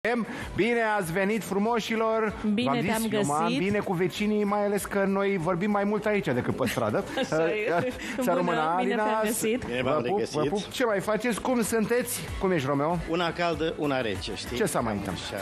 Bine ați venit, frumoșilor. Bine te-am găsit. Bine cu vecinii, mai ales că noi vorbim mai mult aici decât pe stradă. Așa e. Să rămână, Bine Alina. te-am găsit. Bine v-am regăsit. Ce mai faceți? Cum sunteți? Cum ești, Romeo? Una caldă, una rece, știi? Ce s-a mai întâmplat?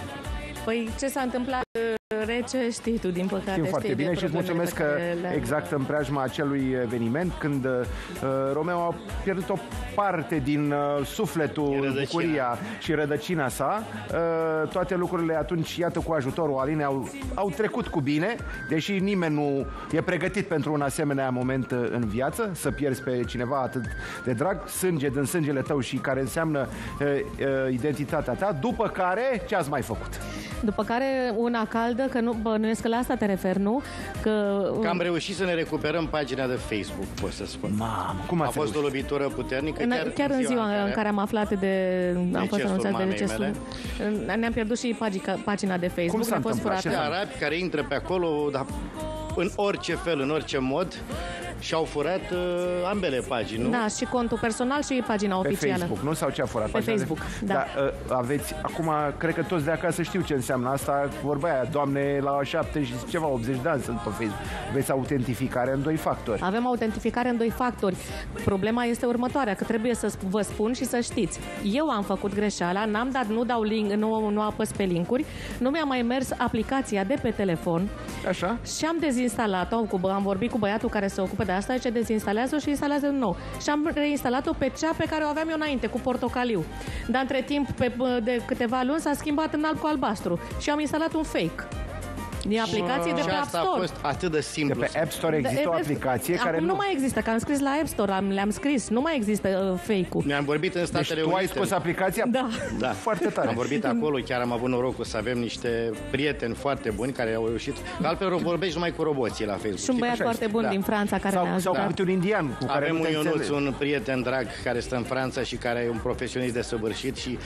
Păi ce s-a întâmplat rece, știi tu, din păcate. Știm foarte bine și îți mulțumesc că exact în preajma acelui eveniment, când Romeo a pierdut o parte din sufletul, bucuria și rădăcina sa, toate lucrurile atunci, iată, cu ajutorul Alinei au trecut cu bine, deși nimeni nu e pregătit pentru un asemenea moment în viață, să pierzi pe cineva atât de drag, sânge din sângele tău și care înseamnă identitatea ta, după care, ce ați mai făcut? După care una caldă, că nu bănuiesc că la asta te referi, nu? Că am reușit să ne recuperăm pagina de Facebook, pot să spun. Mamă, cum a fost o lovitură puternică. Chiar în ziua în care am aflat am fost anunțat de decesul. Ne-am pierdut și pagina de Facebook. Cum s-a întâmplat? Arabi care intră pe acolo, dar în orice fel, în orice mod, și-au furat ambele pagini, nu? Da, și contul personal și pagina oficială. Pe Facebook, nu? Sau ce a furat? Pe Facebook, da. Dar aveți, acum, cred că toți de acasă știu ce înseamnă asta. Vorba aia, doamne, la 70 și ceva, 80 de ani sunt pe Facebook. Aveți autentificare în 2 factori. Avem autentificare în 2 factori. Problema este următoarea, că trebuie să vă spun și să știți. Eu am făcut greșeala, n-am dat, nu dau link, nu apăs pe linkuri, nu mi-a mai mers aplicația de pe telefon. Așa? Și am dezinstalat-o, am vorbit cu băiatul care se ocupă de asta, ce dezinstalează-o și instalează din nou. Și am reinstalat-o pe cea pe care o aveam eu înainte, cu portocaliu. Dar între timp, de câteva luni, s-a schimbat în alb cu albastru. Și am instalat un fake. Din aplicație de pe App Store. Și asta a fost atât de simplu. De pe App Store există o aplicație care nu mai există, că am scris la App Store, le-am scris. Nu mai există fake-ul. Mi-am vorbit în Statele Unite. Tu ai scos aplicația? Da. Foarte tare. Am vorbit acolo, chiar am avut norocul să avem niște prieteni foarte buni care au reușit. Altfel vorbești numai cu roboții la Facebook. Și un băiat foarte bun din Franța care ne-a ajutat. Sau câte un indian cu care avem un Ionuț, un prieten drag care stă în Franța și care e un profesionist desăvârșit și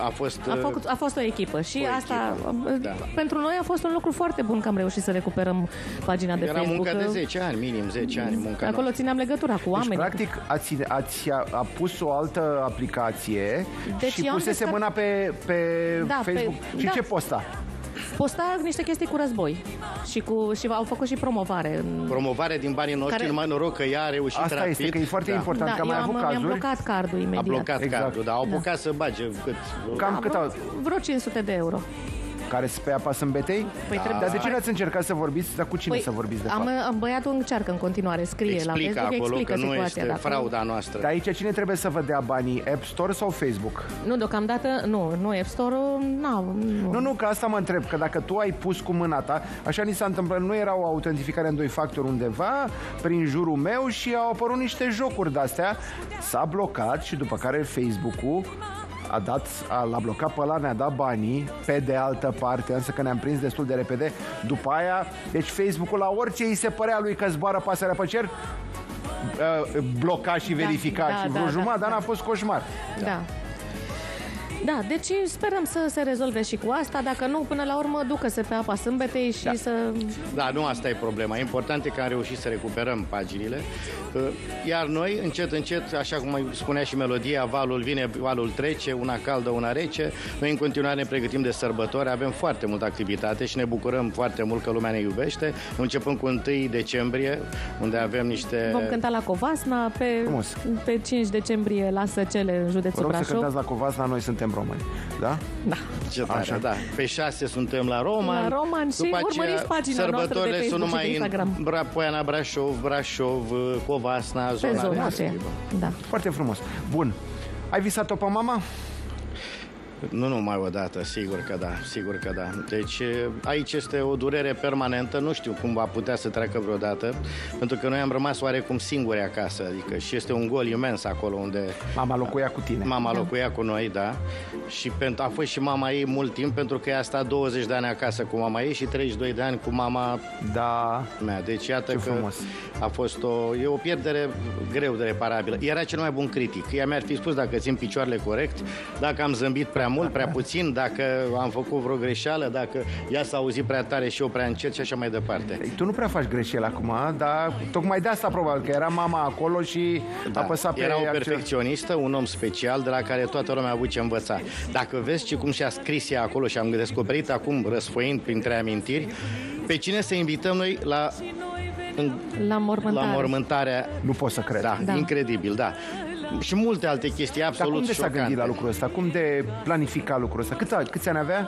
a fost o echipă. Și asta, pentru noi a fost un lucru foarte bun că am reușit să recuperăm pagina de Facebook. Era muncă de 10 ani, minim 10 ani munca. Acolo țineam legătura cu oamenii. Deci, practic, ați pus o altă aplicație și pusese mâna pe Facebook. Și ce posta? Posta niște chestii cu război și au făcut și promovare. Promovare din banii noștri, numai noroc că ea a reușit asta rapid. Asta este, că e foarte important, că am mai avut cazuri. Mi-am blocat cardul imediat. A blocat cardul, dar au apucat să bage cât vreo 500 de euro. Care se pe apasă în betei? Păi dar de ce n-ați încercat să vorbiți? Dar cu cine să vorbiți de fapt? Băiatul încearcă în continuare, scrie la Facebook, acolo explică că nu situația. este frauda noastră. Dar aici cine trebuie să vă dea banii? App Store sau Facebook? Nu, deocamdată, nu App Store-ul, Nu, că asta mă întreb, că dacă tu ai pus cu mâna ta, așa ni s-a întâmplat, nu era o autentificare în 2 factori undeva, prin jurul meu și au apărut niște jocuri de-astea, s-a blocat și după care Facebook-ul l-a blocat pe ăla, ne-a dat banii, pe de altă parte, însă că ne-am prins destul de repede, după aia, deci Facebook-ul la orice îi se părea lui că zboară pasărea pe cer, bloca și verifica și vreo jumătate, dar n-a fost coșmar. Da, deci sperăm să se rezolve și cu asta, dacă nu, până la urmă ducă-se pe apa sâmbetei și să... Da, nu asta e problema. Important e că am reușit să recuperăm paginile, iar noi, încet, încet, așa cum spunea și melodia, valul vine, valul trece, una caldă, una rece. Noi în continuare ne pregătim de sărbători, avem foarte multă activitate și ne bucurăm foarte mult că lumea ne iubește. Începând cu 1 decembrie, unde avem niște... Vom cânta la Covasna, pe 5 decembrie la Săcele, în județul Brașov. Să cântați la Covasna, noi suntem români, da? Da. Ce tare, așa. Da. Pe 6 suntem la Roman. La Roman și urmăriți pagina noastră de Facebook și de Instagram. Poiana Brașov, Covasna, zona aceea. Da. Foarte frumos. Bun. Ai visat-o pe mama? Nu numai o dată, sigur că da. Deci aici este o durere permanentă, nu știu cum va putea să treacă vreodată, pentru că noi am rămas oarecum singuri acasă, adică și este un gol imens acolo unde... Mama locuia cu tine. Mama locuia cu noi, da. Și a fost și mama ei mult timp, pentru că ea a stat 20 de ani acasă cu mama ei și 32 de ani cu mama mea. Deci iată că a fost o pierdere greu de reparabilă. Era cel mai bun critic. Ea mi-ar fi spus dacă țin picioarele corect, dacă am zâmbit prea mult, prea puțin, dacă am făcut vreo greșeală, dacă ea s-a auzit prea tare și eu prea încet și așa mai departe. Tu nu prea faci greșeli acum, dar tocmai de asta probabil, că era mama acolo și apăsa pe... Era o perfecționistă, un om special de la care toată lumea a avut ce învăța. Dacă vezi cum și-a scris ea acolo și am descoperit acum, răsfoind printre amintiri, pe cine să invităm noi la mormântarea... Nu pot să cred. Da, incredibil, da. Și multe alte chestii absolut șocante. Dar cum de s-a gândit la lucrul ăsta? Cum de planifica lucrul ăsta? Câți ani avea?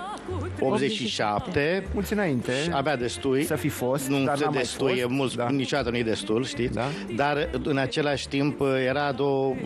87. Mulți înainte. Avea destui. Să fi fost, nu, dar n-a mai destui, fost. E mulți, niciodată nu e destul, știți? Da. Dar în același timp era de o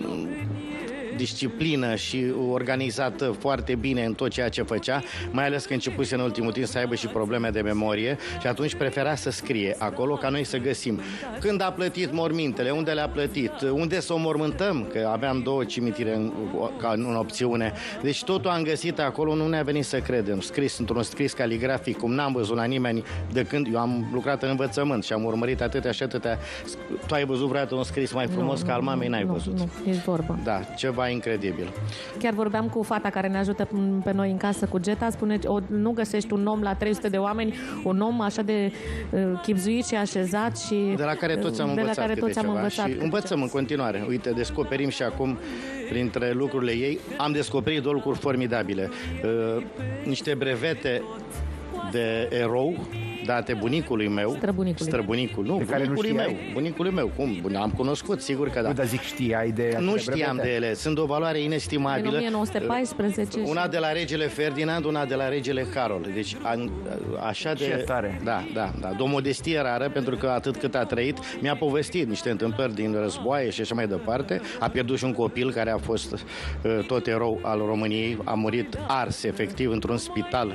disciplină și organizată foarte bine în tot ceea ce făcea, mai ales că începuse în ultimul timp să aibă și probleme de memorie și atunci prefera să scrie acolo ca noi să găsim. Când a plătit mormintele, unde le-a plătit, unde să o mormântăm, că aveam 2 cimitire în opțiune. Deci totul am găsit acolo, nu ne-a venit să credem. Scris într-un scris caligrafic, cum n-am văzut la nimeni de când eu am lucrat în învățământ și am urmărit atâtea și atâtea. Tu ai văzut vreodată un scris mai frumos ca al mamei? N-ai văzut. Nu, ești vorba. Da, ceva incredibil. Chiar vorbeam cu fata care ne ajută pe noi în casă cu Geta, spune, nu găsești un om la 300 de oameni, un om așa de chibzuit și așezat și de la care toți am învățat și învățăm în continuare. Uite, descoperim și acum printre lucrurile ei, am descoperit 2 lucruri formidabile. Niște brevete de erou date bunicului meu. Străbunicul. Nu, bunicului meu. Cum? Am cunoscut, sigur că da. Nu, dar zic, știai de... Nu știam de ele. Sunt o valoare inestimabilă. În 1914. Una de la regele Ferdinand, una de la regele Harold. Deci, așa de... Ce tare. Da. De o modestie rară, pentru că atât cât a trăit, mi-a povestit niște întâmplări din războaie și așa mai departe. A pierdut și un copil care a fost tot erou al României. A murit ars, efectiv, într-un spital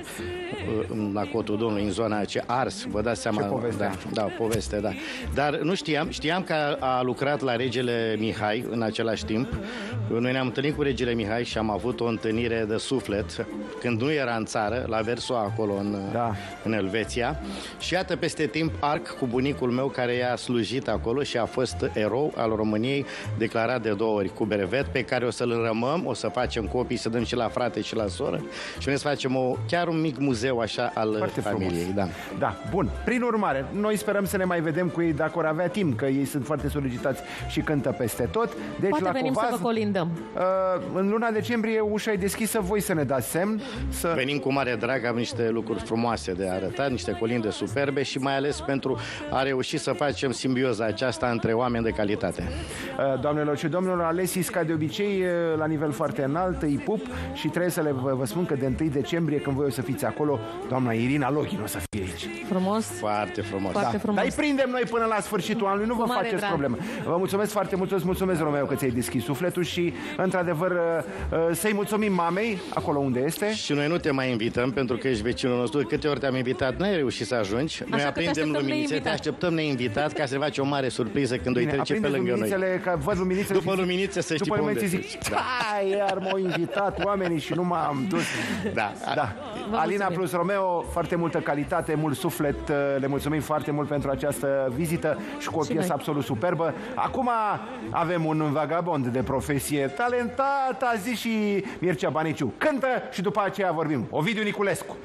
la Cotul Domnului, în zona aceea. Ars, vă dați seama. Ce poveste. Da, poveste, da. Dar nu știam că a lucrat la regele Mihai în același timp. Noi ne-am întâlnit cu regele Mihai și am avut o întâlnire de suflet când nu era în țară, la Versoa, acolo în Elveția. Și iată, peste timp, Arc cu bunicul meu care i-a slujit acolo și a fost erou al României, declarat de 2 ori cu brevet, pe care o să-l înrămăm, o să facem copii, să dăm și la frate și la soră și noi să facem chiar un mic muzeu așa al foarte familiei. Frumos. Da, bun. Prin urmare, noi sperăm să ne mai vedem cu ei dacă vor avea timp, că ei sunt foarte solicitați și cântă peste tot. Deci, poate la venim Covaz, să vă colindăm. În luna decembrie ușa e deschisă, voi să ne dați semn. Venim cu mare drag, am niște lucruri frumoase de arătat, niște colinde superbe și mai ales pentru a reuși să facem simbioza aceasta între oameni de calitate. Doamnelor și domnilor, Alesis, ca de obicei, la nivel foarte înalt, îi pup și trebuie să vă spun că de 1 decembrie, când voi o să fiți acolo, doamna Irina Loghin o să fie aici. Frumos. Foarte frumos. Foarte frumos. Dar îi prindem noi până la sfârșitul anului, nu vă faceți probleme. Vă mulțumesc foarte mult, îți mulțumesc, Romeo, că ți-ai deschis sufletul și, într-adevăr, să-i mulțumim mamei, acolo unde este. Și noi nu te mai invităm, pentru că ești vecinul nostru. Câte ori te-am invitat, n-ai reușit să ajungi. Noi aprindem luminițe, te așteptăm neinvitat ca să faci o mare surpriză când o trece pe lângă noi. Că văd luminițele. După luminițe să știi unde zic, iar m-au invitat oamenii și nu m-am dus. Da. Alina plus Romeo, foarte multă calitate, mult suflet. Le mulțumim foarte mult pentru această vizită și cu o piesă absolut superbă. Acum avem un vagabond de profesie talentat, a zis și Mircea Baniciu. Cântă și după aceea vorbim. Ovidiu Niculescu.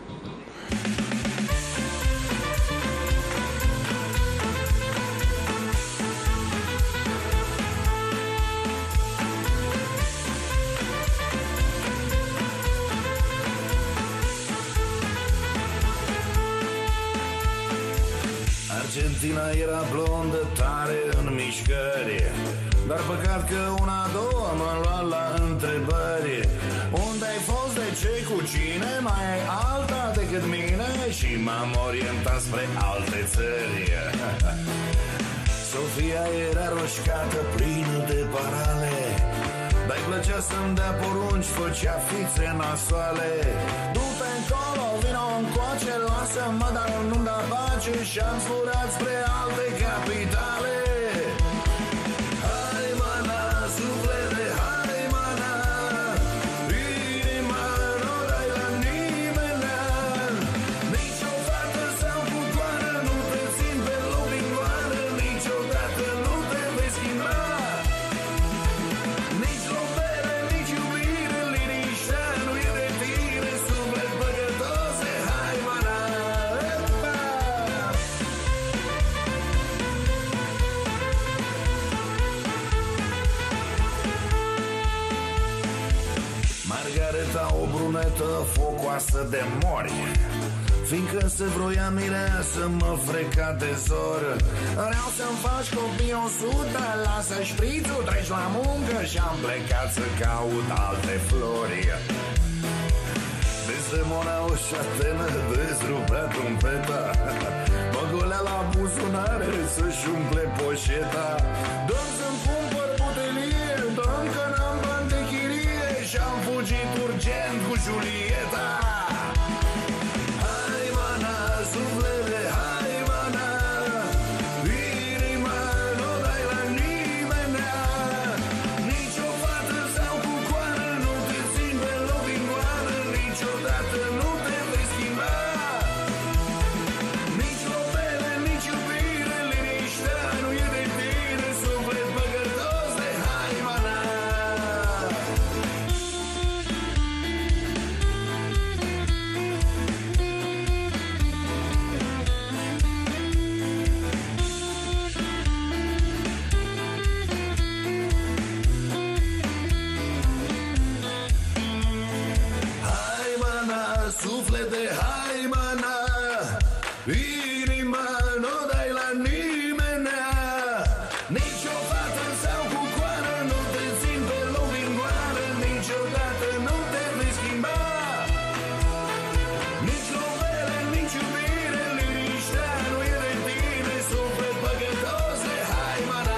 Argentina era blondă, tare în mișcări, dar păcat că una, două m-a luat la întrebări. Unde ai fost, de ce, cu cine? Mai ai alta decât mine? Și m-am orientat spre alte țări. Sofia era roșcată, plină de parale, dar-i plăcea să-mi dea porunci, făcea fițe nasoale. Du-te încolo, vino încoace, lasă-mă, dar nu-mi da pace, și-am zburat spre alte capitale. Hai, mana, suflete, hai, mana, inima nu dai la nimeni. Nici o fată sau putoară nu te țin pe loc din goană, niciodată nu te vei schimba. Nici o bere, nici iubire, liniștea sunetă focoasă de mori. Fiindcă se vroia mireasă, mă freca de zoră. Vreau să-mi faci copii 100, lasă șprițul, treci la muncă și am plecat să caut alte flori. Desdemona o șatenă, dezrupea trompeta, mă golea la buzunare să-și umple poșeta. Dă-mi să-mi cumpăr butelie, dă-mi că n-am bani de chirie, și-am fugit urgent cu Julieta. Suflete, hai mana, inima nu dai la nimeni. Nici o fată sau cu coară nu te țin pe loc din goană, niciodată nu te vei schimba. Nici opele, nici iubire, liniștea nu e de tine, suflet păcătos de hai mana. Suflete, hai mana, inima nu dai la nimeni. Nici o fată sau cu coară nu te țin pe loc din goană, niciodată nu te vei schimba. Nici lovele, nici iubire, liniștea nu e de tine, suflet păcătos de hai mana.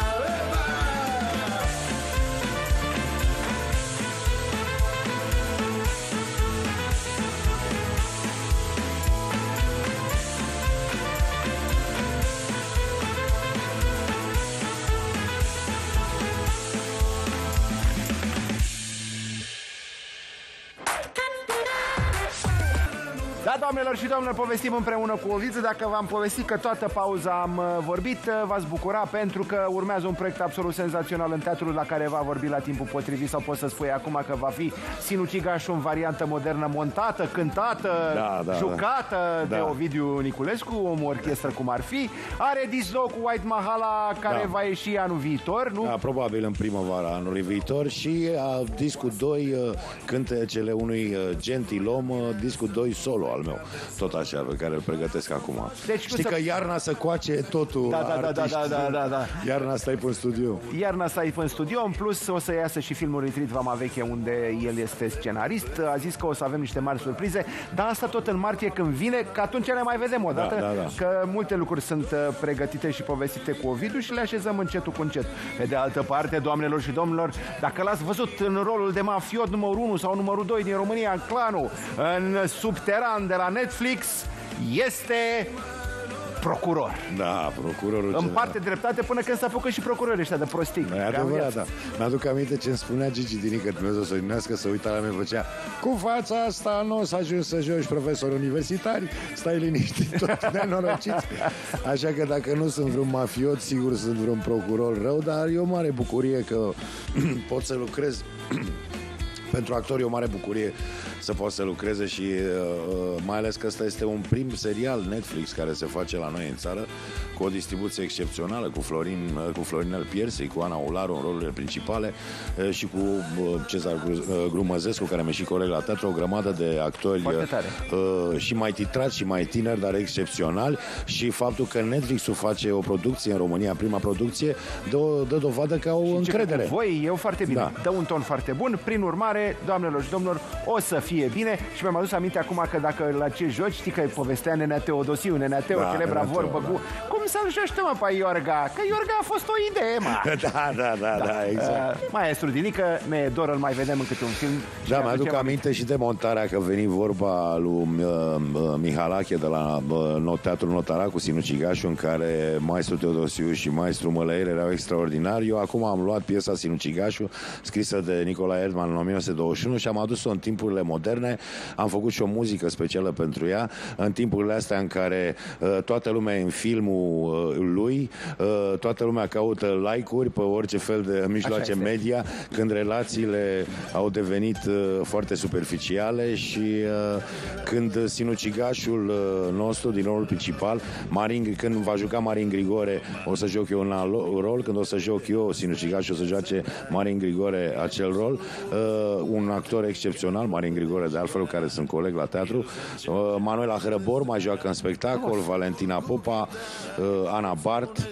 Da, doamnelor și domnilor, povestim împreună cu Ovidiu. Dacă v-am povestit că toată pauza am vorbit, v-ați bucura pentru că urmează un proiect absolut senzațional în teatrul la care va vorbi la timpul potrivit, sau pot să spui acum că va fi Sinucigașul în variantă modernă, montată, cântată, jucată de Ovidiu Niculescu, o orchestră cum ar fi. Are disc cu White Mahala care va ieși anul viitor, nu? Da, probabil în primăvara anului viitor. Și discul 2, Cântecele unui gentilom, discul 2 solo al meu, tot așa, pe care îl pregătesc acum. Deci, știi că iarna să coace totul. Da. Iarna stai pe în studio. Iarna stai pe în studio. În plus o să iasă și filmul Retreat Vama Veche, unde el este scenarist. A zis că o să avem niște mari surprize, dar asta tot în martie când vine, că atunci ne mai vedem o dată. Că multe lucruri sunt pregătite și povestite cu Ovidiu și le așezăm încetul cu încet. Pe de altă parte, doamnelor și domnilor, dacă l-ați văzut în rolul de mafiot numărul 1 sau numărul 2 din România, în Clanul, în Subteran de la Netflix, este procuror. Da, procurorul. Împarte dreptate până când s-a făcut și procurorii ăștia de prostii. E adevărat, da. Mi-aduc aminte ce îmi spunea Gigi Dinică, Dumnezeu să-i numească, să uita la mine, făcea: cu fața asta nu o să ajungi să joci profesori universitari, stai liniștit, tot nenorociți. Așa că dacă nu sunt vreun mafiot, sigur sunt vreun procuror rău, dar e o mare bucurie că pot să lucrez. Pentru actori e o mare bucurie să poată să lucreze și mai ales că ăsta este un prim serial Netflix care se face la noi în țară, cu o distribuție excepțională, cu Florinel Piersei, cu Ana Ularu în rolurile principale și cu Cezar Grumăzescu, care mi-e și coleg la teatru, o grămadă de actori și mai titrați și mai tineri, dar excepționali. Și faptul că Netflix-ul face o producție în România, prima producție, dă dovadă că au încredere. Voi, eu foarte bine. Da. Dă un ton foarte bun. Prin urmare, doamnelor și domnilor, o să fie bine. Și mi-am adus aminte acum că dacă la ce joci, știi că povestea Nenea Teodosiu, Nenea Teo, celebra vorbă cu... Cum să-l joci tu, mă, pe Iorga? Că Iorga a fost o idee, mă. Da, exact. Maestru Dinică, ne dor, îl mai vedem în câte un film. Da, mi-aduc aminte și de montarea, că veni vorba lui Mihalache de la Teatrul Notara cu Sinucigașul, în care maestru Teodosiu și maestru Mălăire erau extraordinari. Eu acum am luat piesa Sinucigașul, scrisă de Nicolae Erdman în 1921, și am adus-o în timpurile moderne. Am făcut și o muzică specială pentru ea, în timpurile astea în care toată lumea e în filmul lui, toată lumea caută like-uri pe orice fel de mijloace media, când relațiile au devenit foarte superficiale și când Sinucigașul nostru din rolul principal, când va juca Marin Grigore, o să joc eu un alt rol, când o să joc eu Sinucigașul, o să joace Marin Grigore acel rol, un actor excepțional, Marin Grigore, de altfel, care sunt coleg la teatru, Manuela Hrăbor mai joacă în spectacol, Valentina Popa, Ana Bart,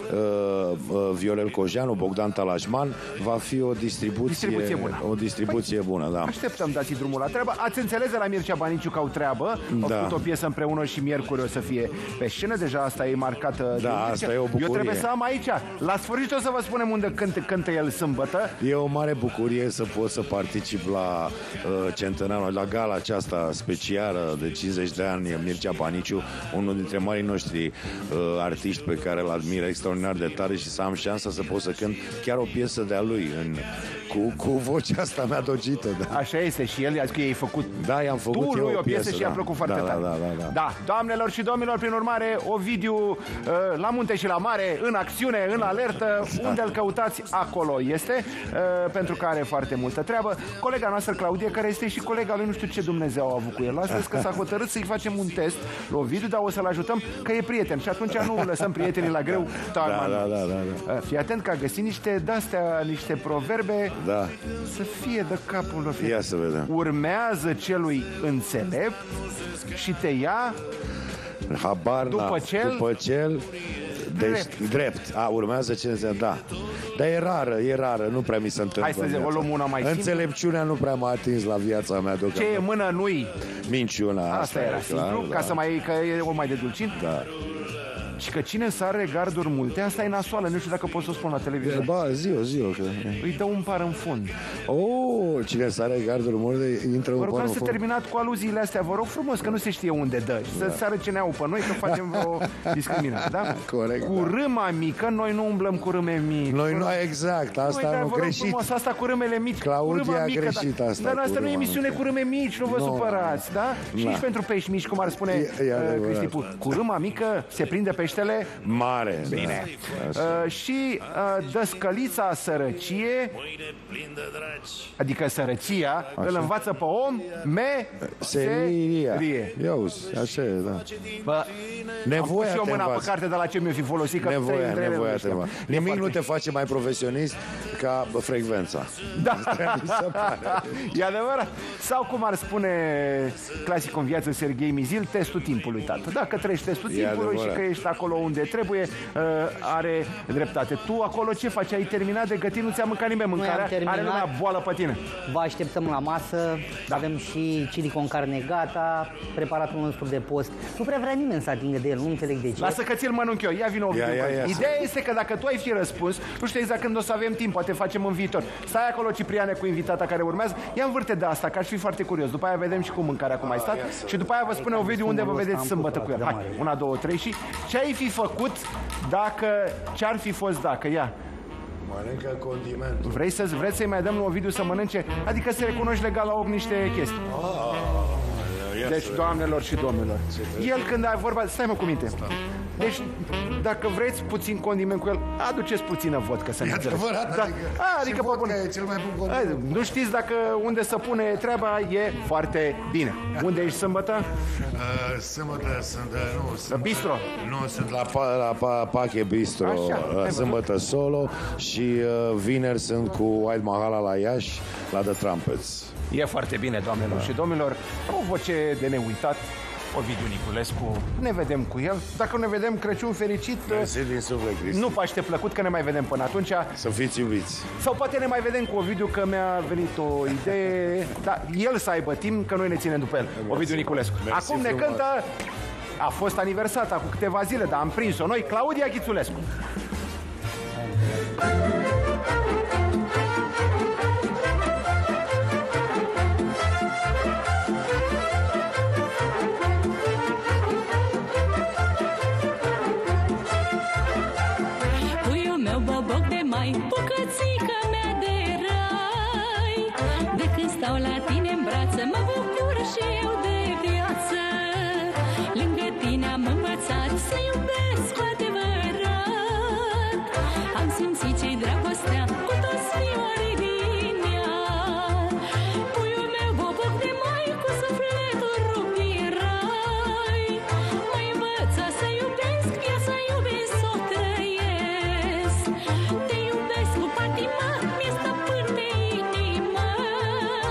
Viorel Cojeanu, Bogdan Talajman. Va fi o distribuție bună. O distribuție bună, da. Așteptăm, dați drumul la treabă. Ați înțeles de la Mircea Baniciu că au treabă. Au făcut o piesă împreună și miercuri o să fie pe scenă. Deja asta e marcată. Da, asta e o bucurie. Eu trebuie să am aici. La sfârșit o să vă spunem unde cântă el sâmbătă. E o mare bucurie să pot să particip la centenarul, la gala aceasta specială de 50 de ani. Mircea Baniciu, unul dintre marii noștri artiști pe care îl admir extraordinar de tare, și să am șansa să pot să cânt chiar o piesă de-a lui cu vocea asta mea docită. Da. Așa este, și el, azi că ei făcut. Da, i-am făcut lui eu o piesă și i-a plăcut foarte tare. Da, doamnelor și domnilor, prin urmare, Ovidiu la munte și la mare, în acțiune, în alertă, unde îl căutați, acolo este, pentru că are foarte multă treabă. Colega noastră, Claudia, care este și colega lui, nu știu ce Dumnezeu a avut cu el astăzi, că s-a hotărât să-i facem un test lui Ovidiu, dar o să-l ajutăm, că e prieten și atunci nu lăsăm prietenii la greu. Da. Fii atent că a găsit niște de-astea, niște proverbe. Da. Să fie de capul lor. Ia să vedem. Urmează celui înțelept și te ia după cel drept. Urmează ce înseamnă, da. Dar e rară, nu prea mi se întâmplă. Hai să o luăm una mai simplă. Înțelepciunea nu prea m-a atins la viața mea deocamdată. Ce e mână nu-i minciuna. Asta era simplu, ca să mai, că e o mai de dulcin. Da. Și că cine sare garduri multe, asta e nasoală, nu știu dacă pot să o spun la televizor. Ba, zi-o. Că... Îi dă un par în fund. Cine sare garduri multe, intră un par în fund. Vă rog să terminat cu aluziile astea, vă rog frumos, că nu se știe unde dă. Și să sară ce ne-au pe noi, că facem vreo discriminare, da? Corect. Cu râma mică, noi nu umblăm cu râme mici. Noi nu, exact, asta nu greșit. Frumos, asta cu râmele mici. Claudia a greșit asta. Dar asta nu e emisiune cu râme mici, nu vă supărați, da? Și nici pentru pești mici, cum ar spune Cristi Pu. Cu râma mică se prinde peștele mare. Bine. Și dăscălița sărăcie, adică sărăcia, îl învață pe om meserie. Ia uzi, așa e, da. Bă, nevoia am pus eu mâna pe carte de la ce mi-o fi folosit, că nevoia te învață. Nimic nu te face mai profesionist ca frecvența. Da. E adevărat. Sau cum ar spune clasicul în viață Serghei Mizil, testul timpului, tată. Dacă treci testul timpului și că ești acolo unde trebuie, are dreptate. Tu acolo ce faci? Ai terminat de gătit? Nu ți-a mâncat nimeni mâncarea? Are lumea boală pe tine. Vă așteptăm la masă. Avem și chili con carne gata, preparatul nostru de post. Nu prea vrea nimeni să atingă de el, nu înțeleg de ce. Lasă că ți-l mănânc eu. Ia vină. Ideea este că dacă tu ai fi răspuns, nu știu exact când o să avem timp, poate facem în viitor. Stai acolo, Cipriane, cu invitata care urmează. Ia învârte de asta, că aș fi foarte curios. După aia vedem și cu mâncarea cum ai stat. Și după aia vă spune Ovidiu unde vă vedeți sâmbătă cu el. Hai, 1, 2, 3 și ce ai fi făcut dacă, ce-ar fi fost dacă, ia. Mănâncă condimentul. Vreți să-i mai dăm lui Ovidiu să mănânce? Adică să recunoști legal la ochi niște chestii. Deci, doamnelor și domnilor, el când a vorba, stai mă cu minte. Deci, dacă vreți puțin condiment cu el, aduceți puțină vodcă să ne înțeleg. Adică vodka e cel mai bun condiment. Nu știți dacă unde să pune treaba, e foarte bine. Unde ești sâmbătă? Sâmbătă sunt, Bistro? Nu, sunt la Pache Bistro. Sâmbătă solo și vineri sunt cu White Mahala la Iași, la The Trumpets. E foarte bine, doamnelor și domnilor. O voce de neuitat, Ovidiu Niculescu. Ne vedem cu el. Dacă nu ne vedem, Crăciun fericit. Mersi din suflet, Cristi. Nu Paște plăcut, că ne mai vedem până atunci. Să fiți iubiți. Sau poate ne mai vedem cu Ovidiu, că mi-a venit o idee. Dar el să aibă timp, că noi ne ținem după el. Ovidiu Niculescu. Acum ne cântă. A fost aniversata cu câteva zile, dar am prins-o noi, Claudia Ghițulescu. Bucățica mea de rai, de când stau la tine în brață, mă bucur și eu de viață. Lângă tine am învățat să iubesc cu adevărat. Am simțit ce-i dragostea cu toți fiorii din ea. Puiul meu boboc de mai, cu sufletul rupt din rai, mă învăța să iubesc, viața iubesc să o trăiesc. Mi-e stăpân pe inimă,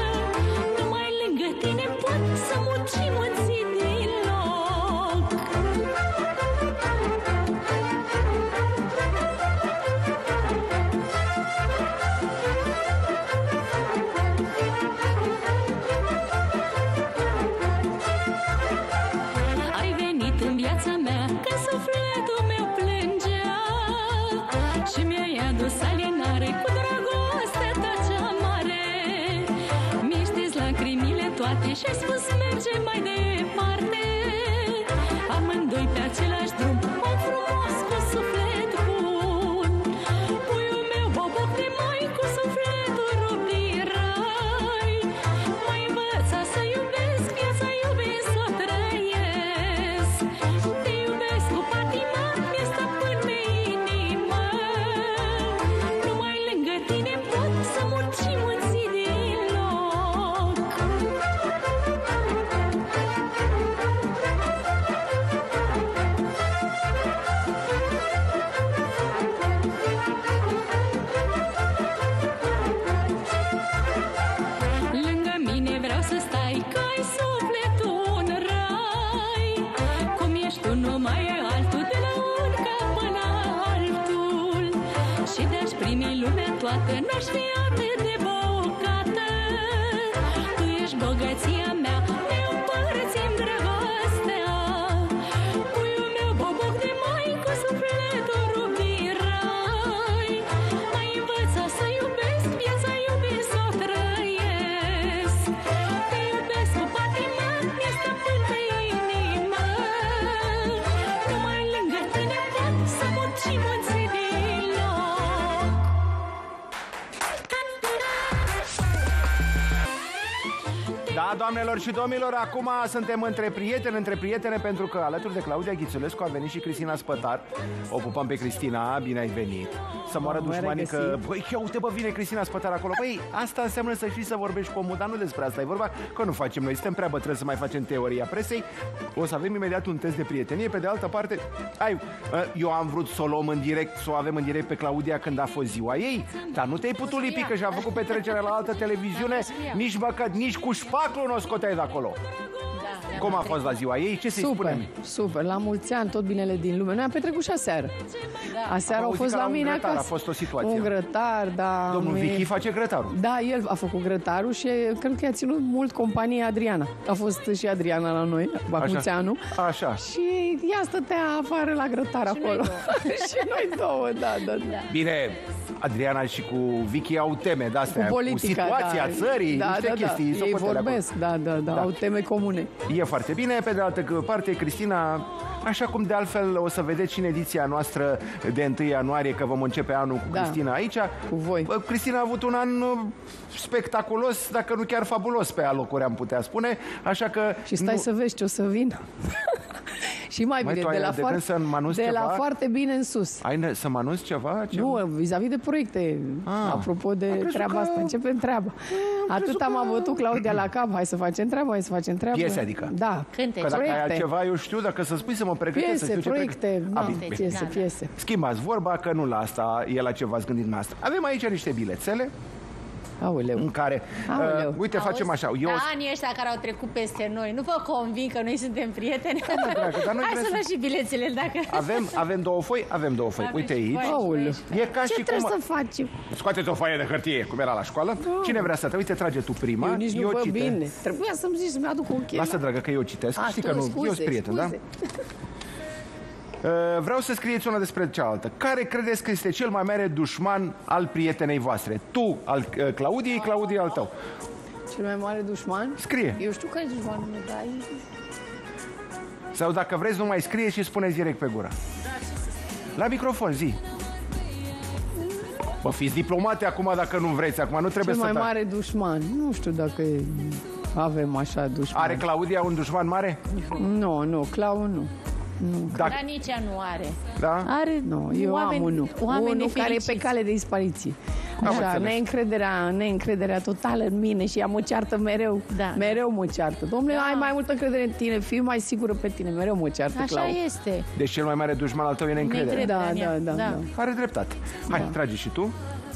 toate și-ai spus merge mai departe. Amândoi pe același drum, om frumos cu suflet bun. Puiul meu boboc de mai cu sufletul rupt din rai. Mă învăța să iubesc, viața iubesc să o trăiesc. Te iubesc cu patima, mi-e stăpân pe inimă. Numai lângă tine pot să muncim în zi din loc. Lângă mine vreau să stai, că ai sufletul în rai. Cum ești tu, nu mai e altul, de la un cap până altul. Și de-aș primi lumea toată, n-aș fi atât de bogată. Tu ești bogăția mea, ne împărțim dragostea. Puiul meu boboc de mai cu sufletul rupt din rai. Mai învăța să iubesc, viața iubesc să o trăiesc. Te iubesc cu patima, mi-e stăpân pe inimă. Numai lângă tine pot să muncim în zi din loc. Da, doamnelor și domnilor, acum suntem între prietene, pentru că alături de Claudia Ghițulescu a venit și Cristina Spătar. O pupăm pe Cristina, bine ai venit. Să moară dușmanii că... Băi, ia uite, bă, vine Cristina Spătar acolo. Băi, asta înseamnă să știi să vorbești cu omul, dar nu despre asta e vorba, că nu facem noi, suntem prea bătrâni să mai facem teoria presei. O să avem imediat un test de prietenie. Pe de altă parte, eu am vrut să o luăm în direct, să o avem în direct pe Claudia când a fost ziua ei, dar nu te-ai putut lipi că și-a făcut petrecerea la altă televiziune, nici cu șpaclu nu o scoteai de acolo. Cum a fost la ziua ei? Ce să-i spunem? Super, la mulți ani, tot binele din lume. Noi am petrecut și aseară. Aseară au fost la mine acasă. A fost o situație. Un grătar, da. Domnul Vicky face grătarul. Da, el a făcut grătarul și cred că i-a ținut mult companie Adriana. A fost și Adriana la noi, Bacuțeanu. Așa. Și ea stătea afară la grătar acolo. Și noi două, da. Bine, Adriana și cu Vicky au teme de-astea, cu politica, cu situația țării, niște chestii. Ei vorbesc, da, au teme comune. E foarte bine. Pe de altă parte, Cristina, așa cum de altfel o să vedeți și în ediția noastră de 1 ianuarie, că vom începe anul cu Cristina aici. Cu voi. Cristina a avut un an spectaculos, dacă nu chiar fabulos pe alocuri, am putea spune. Așa că... Și stai să vezi ce o să vin. Și mai bine, de la foarte bine în sus. Ai să mă anunți ceva? Nu, vis-a-vis de proiecte. Apropo de treaba asta, începem treaba. Atât am avut Claudia la cap. Hai să facem treaba. Piese, adică? Da. Cântece. Că dacă ai altceva, eu știu, dacă să spui să mă pregătesc. Piese. Schimbați vorba, că nu la asta e la ce v-ați gândit noastră. Avem aici niște bilețele. Aoleu. În care, uite, facem așa. Anii ăștia care au trecut peste noi, nu vă convin că noi suntem prieteni? Hai să luăm și bilețele, dacă... Avem două foi? Uite aici. E ca ce trebuie să facem? Scoateți o foaie de hârtie, cum era la școală. Cine vrea să te uite, trage tu prima. Eu nici nu văd bine. Trebuia să-mi zici să-mi aduc un chel. Lasă, dragă, că eu citesc. Știi că nu, eu sunt prieten, da? Vreau să scrieți una despre cealaltă. Care credeți că este cel mai mare dușman al prietenei voastre? Tu al Claudiei, Claudia al tău. Cel mai mare dușman? Scrie. Eu știu care e dușmanul meu, dar... Sau dacă vreți, nu mai scrie și spuneți direct pe gură. La microfon, zi. Bă, fiți diplomate acum dacă nu vreți. Acum nu trebuie cel să... mai mare dușman? Nu știu dacă avem așa dușman. Are Claudia un dușman mare? Nu, Clau nu. Dar nici ea nu are. Da? Are, nu, eu am unul care e pe cale de dispariție. Așa, neîncrederea totală în mine și ea mă ceartă mereu. Mereu mă ceartă. Dom'le, ai mai multă încredere în tine, fii mai sigură pe tine. Mereu mă ceartă, Clau. Așa este. Deci cel mai mare dușman al tău e neîncrederea. Da. Are dreptate. Hai, trage și tu.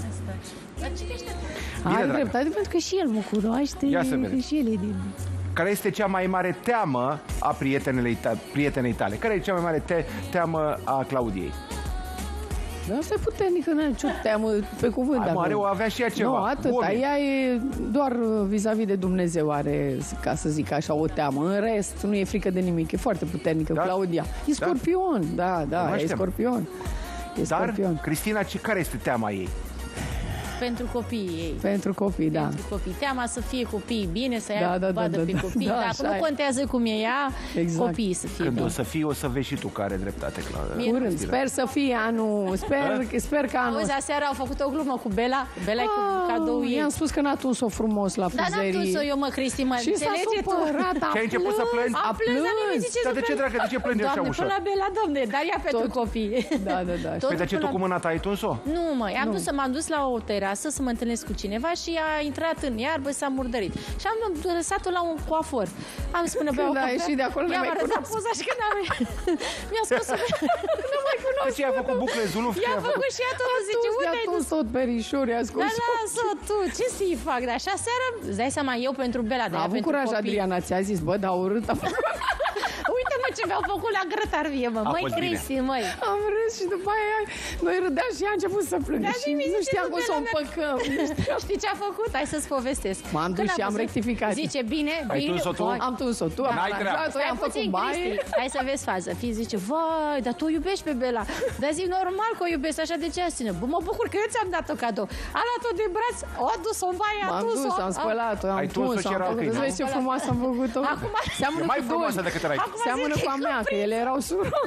Are dreptate pentru că și el mă cunoaște. Ia să vedem. Și el e din... Care este cea mai mare teamă a prietenei tale? Care e cea mai mare teamă a Claudiei? Da, asta e puternică, nu ce teamă pe cuvânt. Are o avea și ea ceva. Nu, atâta. Ea e doar vis-a-vis de Dumnezeu are, ca să zic așa, o teamă. În rest, nu e frică de nimic. E foarte puternică, Claudia. E scorpion, da, e scorpion. Dar, Cristina, care este teama ei? pentru copiii ei. Pentru copii, da. Pentru copii. Teama să fie copiii bine, să vadă pe copii. Da, Dacă nu contează cum e ea, copiii să fie Când bine. o să fii, o să vezi și tu care dreptate, Claudia. Curând, sper să fie anul, sper că anul. Auzi, aseară au făcut o glumă cu Bela. Bela e cu cadou ei. I-am spus că n-a tuns-o frumos la Dar frizerii. n-am tuns-o eu, mă, Cristi, mă Și s-a înțelege tu. supărat, Și ai început să plângi? A plâns, dar nimeni zice Dar de ce, dragă, de ce plânge așa Doamne, ușor? până la Bela, Doamne, dar ea pentru copii. Da. Păi de ce tu cu mâna ta ai tuns-o? Nu, mă, m-am dus la o terasă să mă întâlnesc cu cineva și a intrat în iarbă, s-a murdărit. Și am lăsat-o la un coafor. Am spus până pe o Când a ieșit de acolo, i-am arătat poza și când mi-a spus nu mai cunosc. Deci i-a făcut bucle zuluf. I-a făcut și ea tot, zice, unde ai dus? tot perișor, i-a scos. Da, lasă tu, ce să-i fac? Dar așa seara, îți dai seama, eu pentru Bela, de A avut curaj, Adriana, ți-a zis, bă, dar urât a făcut. Uite, mă, ce mi-au făcut la grătar vie, mă. Măi, Cristi, măi. Am râs și după aia noi râdeam și ea a început să plângă. Și nu știam cum să o împăcăm. Știi ce a făcut? Hai să-ți povestesc. M-am dus și am rectificat. Zice, bine, Ai tuns-o tu? Am tuns-o tu, am aranjat-o, am făcut baie. Hai să vezi fază. Fii zice, vai, dar tu o iubești pe Bela. Dar zic, normal că o iubesc, așa de ce a ține? Bă, mă bucur că eu ți-am dat-o cadou. A luat-o de braț, o adus-o în baie, a tuns-o. M-am dus, am spălat-o, am tuns-o, am făcut. Îți vezi ce frumoasă am făcut-o? Acum seamănă mai frumoasă decât erai. Seamănă cu a mea, că ele erau surori.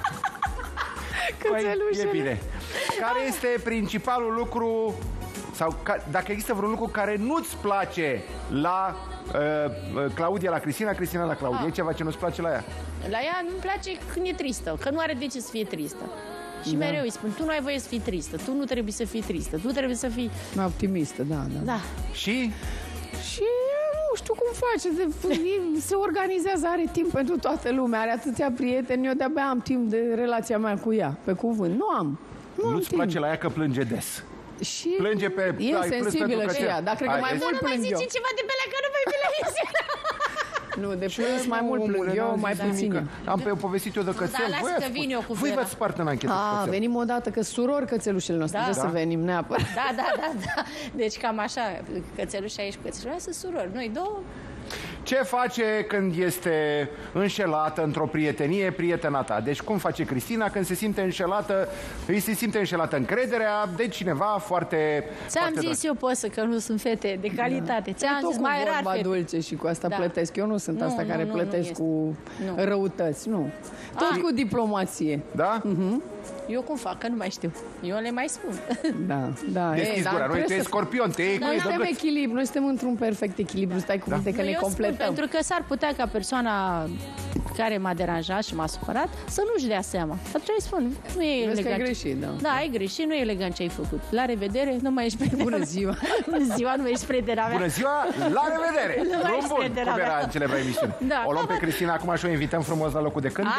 Păi, e bine. Care este principalul lucru sau dacă există vreun lucru care nu-ți place la Claudia, la Cristina, Cristina la Claudia? E ceva ce nu-ți place la ea? La ea nu-mi place când e tristă, că nu are de ce să fie tristă. Și mereu îi spun, tu nu ai voie să fii tristă, tu nu trebuie să fii tristă, tu trebuie să fii... Optimistă, da. Și? Și nu știu cum face, se organizează, are timp pentru toată lumea, are atâția prieteni, eu de-abia am timp de relația mea cu ea, pe cuvânt. Nu am. Nu-ți place la ea că plânge des? Și plânge pe... e sensibilă și ea, dar cred că mai mult plâng eu. Nu mai zice ceva de Bela, că nu mai televiziune. Nu, de plâns mai mult plâng eu, mai puțin. Am povestit eu de cățel. Da, lasă că vin eu cu Voi v-ați spart în anchetă. Venim odată, că surori cățelușele noastre, să venim neapărat. Da. Deci cam așa, cățelușa aici cu cățelușa, sunt surori. Noi două. Ce face când este înșelată într-o prietenie prietena ta? Deci cum face Cristina când se simte înșelată, îi se simte înșelată încrederea de cineva foarte... Ți-am zis eu, Posă, că nu sunt fete de calitate. Ți-am zis mai rar fete. Dulce și cu asta plătesc. Eu nu sunt asta care plătesc cu răutăți, nu. Tot cu diplomație. Da? Eu cum fac? Că nu mai știu. Eu le mai spun. Da. Deschizi gura, noi tu ești scorpion, noi suntem echilibru, noi suntem într-un perfect echilibru, stai cu minte că ne completăm. Pentru că s-ar putea ca persoana care m-a deranjat și m-a supărat să nu-și dea seama. Atunci îi spun, nu e elegant. Că ai greșit, Da, ai greșit, nu e elegant ce ai făcut. La revedere, nu mai ești prietena. Bună ziua. Bună ziua, nu ești prietena mea. Bună ziua, la revedere. Nu bun, cum era în celebra emisiune. O luăm pe Cristina acum și o invităm frumos la locul de cânt.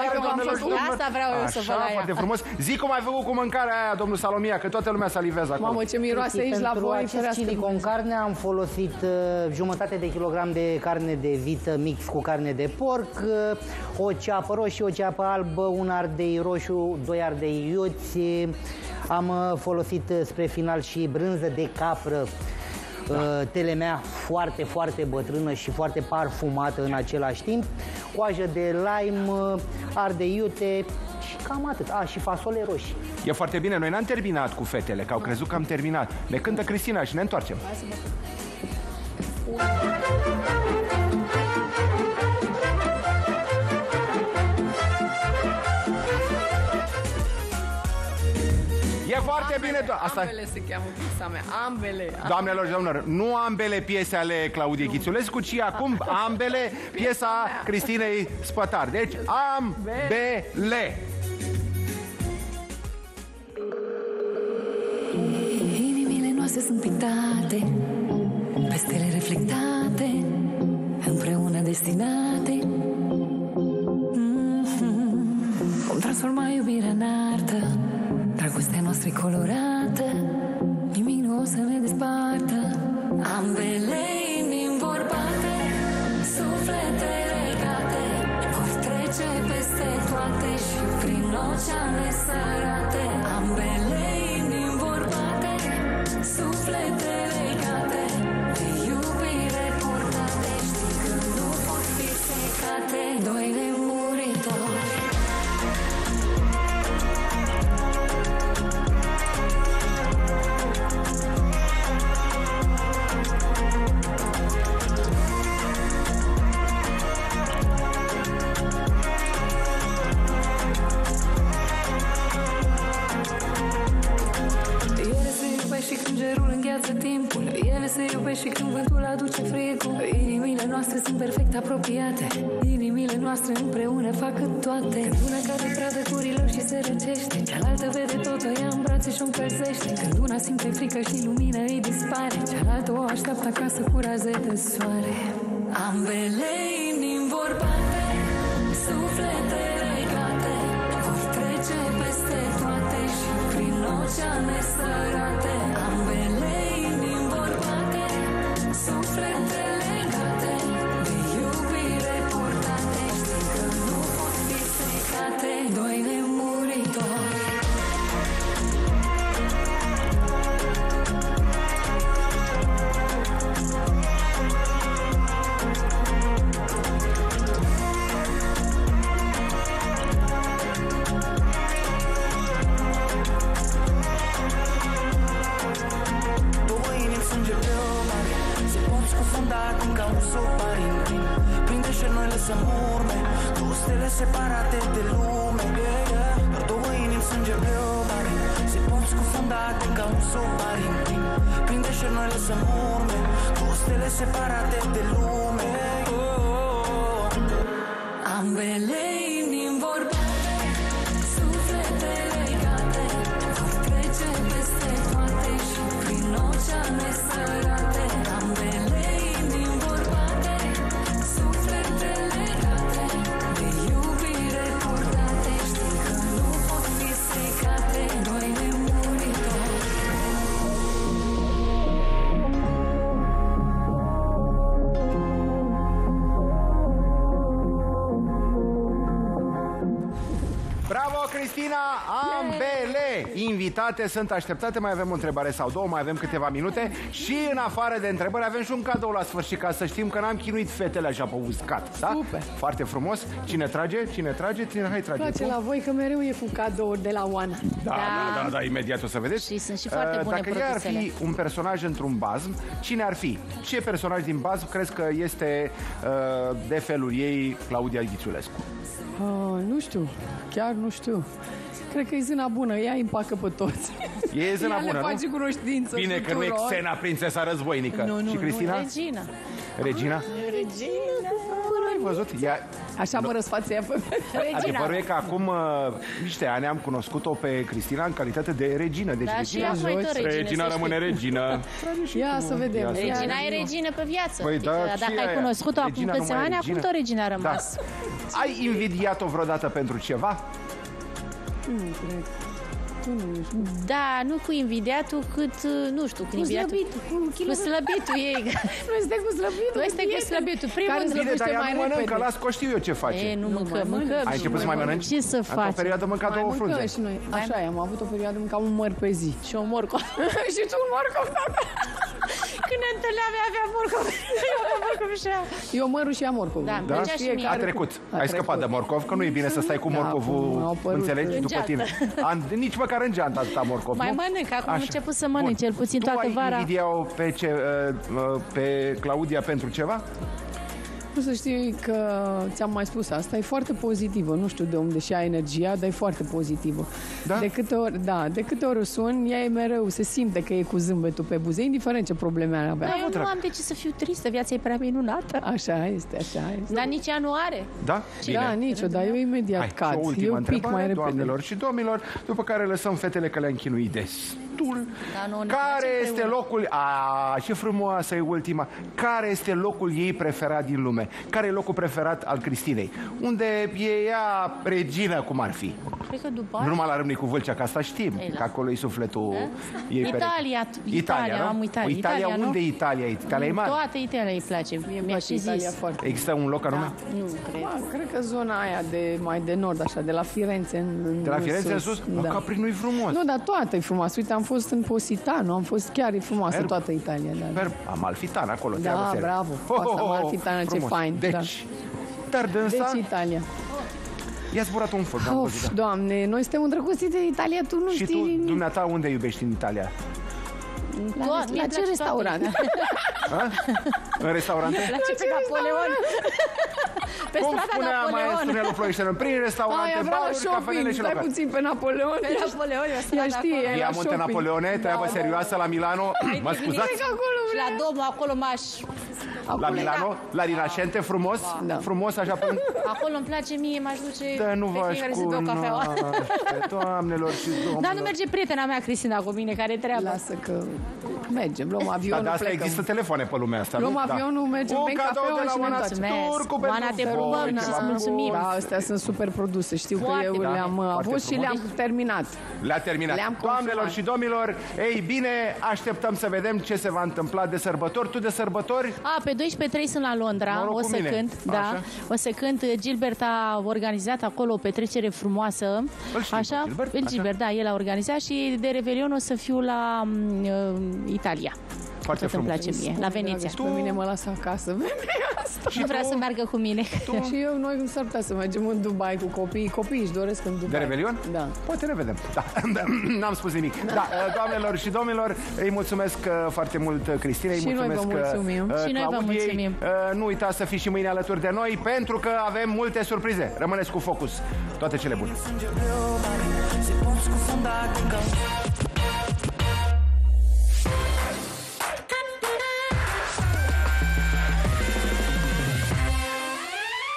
Asta vreau eu să vă la ea. Foarte frumos. Zic cum ai făcut cu mâncarea aia, domnul Salomia, că toată lumea salivează acolo. Mamă, ce miroase aici la voi. Pentru acest chili con carne am folosit jumătate de kilogram de carne de vită mix cu carne de porc, o ceapă roșie, o ceapă albă, un ardei roșu, 2 ardei iuți. Am folosit spre final și brânză de capră, telemea foarte, foarte bătrână și foarte parfumată în același timp, coajă de lime, ardei iute și cam atât. Și fasole roșii. E foarte bine, noi n-am terminat cu fetele, că au crezut că am terminat. Ne cântă Cristina și ne întoarcem. E foarte bine. Asta... Ambele se cheamă piesa mea. Ambele. Doamnelor și domnilor, nu ambele piese ale Claudiei Ghițulescu, ci acum ambele piesa Cristinei Spătar. Deci ambele. Inimile noastre sunt pictate pe stele reflectate, împreună destinate. Vom transforma iubirea în artă, dragostea noastră e colorată, nimic nu o să ne despartă. Ambele inimi vor bate, suflete legate, vor trece peste toate și prin oceane sărate. Ambele inimi vor bate, suflete legate, de iubire purtate, știi că nu pot fi secate. Doi nemuritori. îngheață timpul. Ele se iubesc și când vântul aduce frigul. Inimile noastre sunt perfect apropiate. Inimile noastre împreună fac toate. Când una cade pradă gurilor și se răcește, cealaltă vede tot, o ia în brațe și o încălzește. Când una simte frică și lumina îi dispare, cealaltă o așteaptă acasă cu raze de soare. Ambele inimi vor bate, suflete legate, vor trece peste toate și prin oceane sărate. Ambele inimi vor bate, suflete legate, de iubire purtate, știi că nu pot fi secate. Doi nemuritori. Acum ca un submarin, prinde și noi lăsăm urme, două stele separate de lume. Doar două inimi, sânge greu mare, se pot scufunda acum ca un submarin, prinde și noi lăsăm urme, două stele separate de lume. Ambele inimi vor bate, suflete legate, vor trece peste toate și prin oceane sărate. Ambele inimi vor bate, suflete legate, de iubire purtate, știi că nu pot fi secate. Doi nemuritori. Bravo, Cristina! Ambele invitate sunt așteptate. Mai avem o întrebare sau două, mai avem câteva minute. Și în afară de întrebări avem și un cadou la sfârșit, ca să știm că n-am chinuit fetele așa pe uscat, da? Super! Foarte frumos. Cine trage? Cine trage? Hai, trage. Place la voi că mereu e cu cadouri de la Oana. Da, imediat o să vedeți. Și sunt și foarte bune Dacă ea ar fi un personaj într-un bazm, cine ar fi? Ce personaj din bazm crezi că este de felul ei Claudia Ghițulescu? Nu știu, chiar nu știu. Cred că e zâna bună, ea îi împacă pe toți. E zâna ea bună, le face cunoștință. Bine că nu e Xena, prințesa războinică. Nu, și Cristina? Regina. Regina? Ai văzut? Așa mă răsfață ea pe Adevărul e că acum niște ani am cunoscut-o pe Cristina în calitate de regină. Deci da, regina rămâne regină. Ia să vedem. Regina e regină pe viață. Păi, da, dacă ai cunoscut-o acum câțiva ani, acum tot regina a rămas. Da. Ai invidiat-o vreodată pentru ceva? Nu cred. Da, nu cu invidiatul, cât, nu știu, cu invidiatul. Cu slăbitul ei. Noi suntem cu slăbitul. Noi suntem cu slăbitul. Primul slăbește mai repede. Mănâncă, las că știu eu ce face. Nu mâncăm. Ai început să mai mănânci? Ce să faci? Într-o perioadă mânca două frunze. Și noi. Așa e, am avut o perioadă mâncam un măr pe zi. Și o morcov. Și tu un morcov, tata. Când ne întâlneam, avea morcov. Eu aveam morcov și ea. Eu mărul și ea morcov. Da? A trecut. Ai scăpat de morcov, că nu e bine să stai cu morcovul, înțelegi, după tine. Nici măcar în geanta atâta morcov. Mai mănânc, acum am început să mănânc, cel puțin toată vara. Tu ai invidia-o pe Claudia pentru ceva? Nu să știi că ți-am mai spus asta, e foarte pozitivă, nu știu de unde și-a energia, dar e foarte pozitivă. Da? De câte ori o sun, ea e mereu, se simte că e cu zâmbetul pe buze, indiferent ce probleme ar avea. Da, eu nu am de ce să fiu tristă, viața e prea minunată. Așa este. Dar nici ea nu are. Da? Da, nicio, dar eu imediat cad. Eu un pic mai repede. Doamnelor și domnilor, după care lăsăm fetele că le-am chinuit destul. Care este locul... ce frumoasă e ultima. Care este locul ei preferat din lume? Care e locul preferat al Cristinei? Unde e ea regină, cum ar fi? Cred că Dubai. Nu numai la Râmnicu Vâlcea, că asta știm, că acolo e sufletul ei. Italia, am uitat. Italia, unde e Italia? Italia e mare? Toată Italia îi place. Mi-a și zis. Există un loc anume? Nu, cred. Cred că zona aia mai de nord, așa, de la Firenze de la Firenze în sus? Da. Capri nu-i frumos. Nu, dar toată e frumoasă. Uite, am fost în Positano, am fost chiar e frumoasă toată Italia. Amalfitana acolo. Da, bravo. Amalfitana, ce fain. Deci, dar dânsa... Deci Italia. I-a zburat un foc. Doamne, noi suntem îndrăgostiți de Italia, tu nu știi. Și tu, dumneata, unde iubești în Italia? La ce restaurant? În restaurante? La ce pe Napoleon? Pe Cum strada spunea Napoleon. maestrul Nelu Ploieșteanu, prin restaurante, Aia, vreau la baruri, shopping, cafenele și stai locale. puțin pe Napoleon. Pe Napoleon, e o stradă Ea știe, acolo. e Via la Munte shopping. Napoleone, treabă serioasă la Milano. Mă scuzați? Și la domnul acolo m-aș... La Milano, la Rinascente, frumos, frumos așa până... Acolo îmi place mie, m-aș duce Da, nu pe vă fiecare zi două cafeaua. doamnelor și domnilor. Dar nu merge prietena mea, Cristina, cu mine, care treabă. Lasă că mergem, luăm avionul, Dar de asta plecăm. există telefoane pe lumea asta, Luăm nu? avionul, mergem, Un bem cadou cafeaua de la și ne Oana întoarcem. Turcu pentru Oana, te voi, pupăm, ceva îți mulțumim. Da, astea sunt super produse. Știu că Foarte, eu da. le-am Foarte avut și frumos. le-am terminat. Le-a terminat. Le-am Doamnelor consumat. și domnilor, ei bine, așteptăm să vedem ce se va întâmpla de sărbători. Tu de sărbători? Pe 12-3 sunt la Londra, Noroc o cu să mine. cânt, Așa. da. O să cânt. Gilbert a organizat acolo o petrecere frumoasă. Îl știi, Așa? Gilbert? El Așa. Gilbert, da, el a organizat și de Revelion o să fiu la Italia. Foarte Tot îmi frumos. place mie, la Veneția. Și pe mine mă lasă acasă. Și nu vrea să meargă cu mine. Și eu, noi s-ar putea să mergem în Dubai cu copiii. Copiii își doresc în Dubai. De Revelion? Da. Poate ne vedem. Da. N-am spus nimic. Da, doamnelor și domnilor, îi mulțumesc foarte mult Cristina, îi Și noi mulțumesc vă mulțumim. Și noi vă Claudiei. mulțumim. Nu uitați să fiți și mâine alături de noi, pentru că avem multe surprize. Rămâneți cu Focus. Toate cele bune.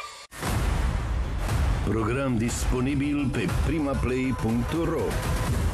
Program disponibil pe primaplay.ro.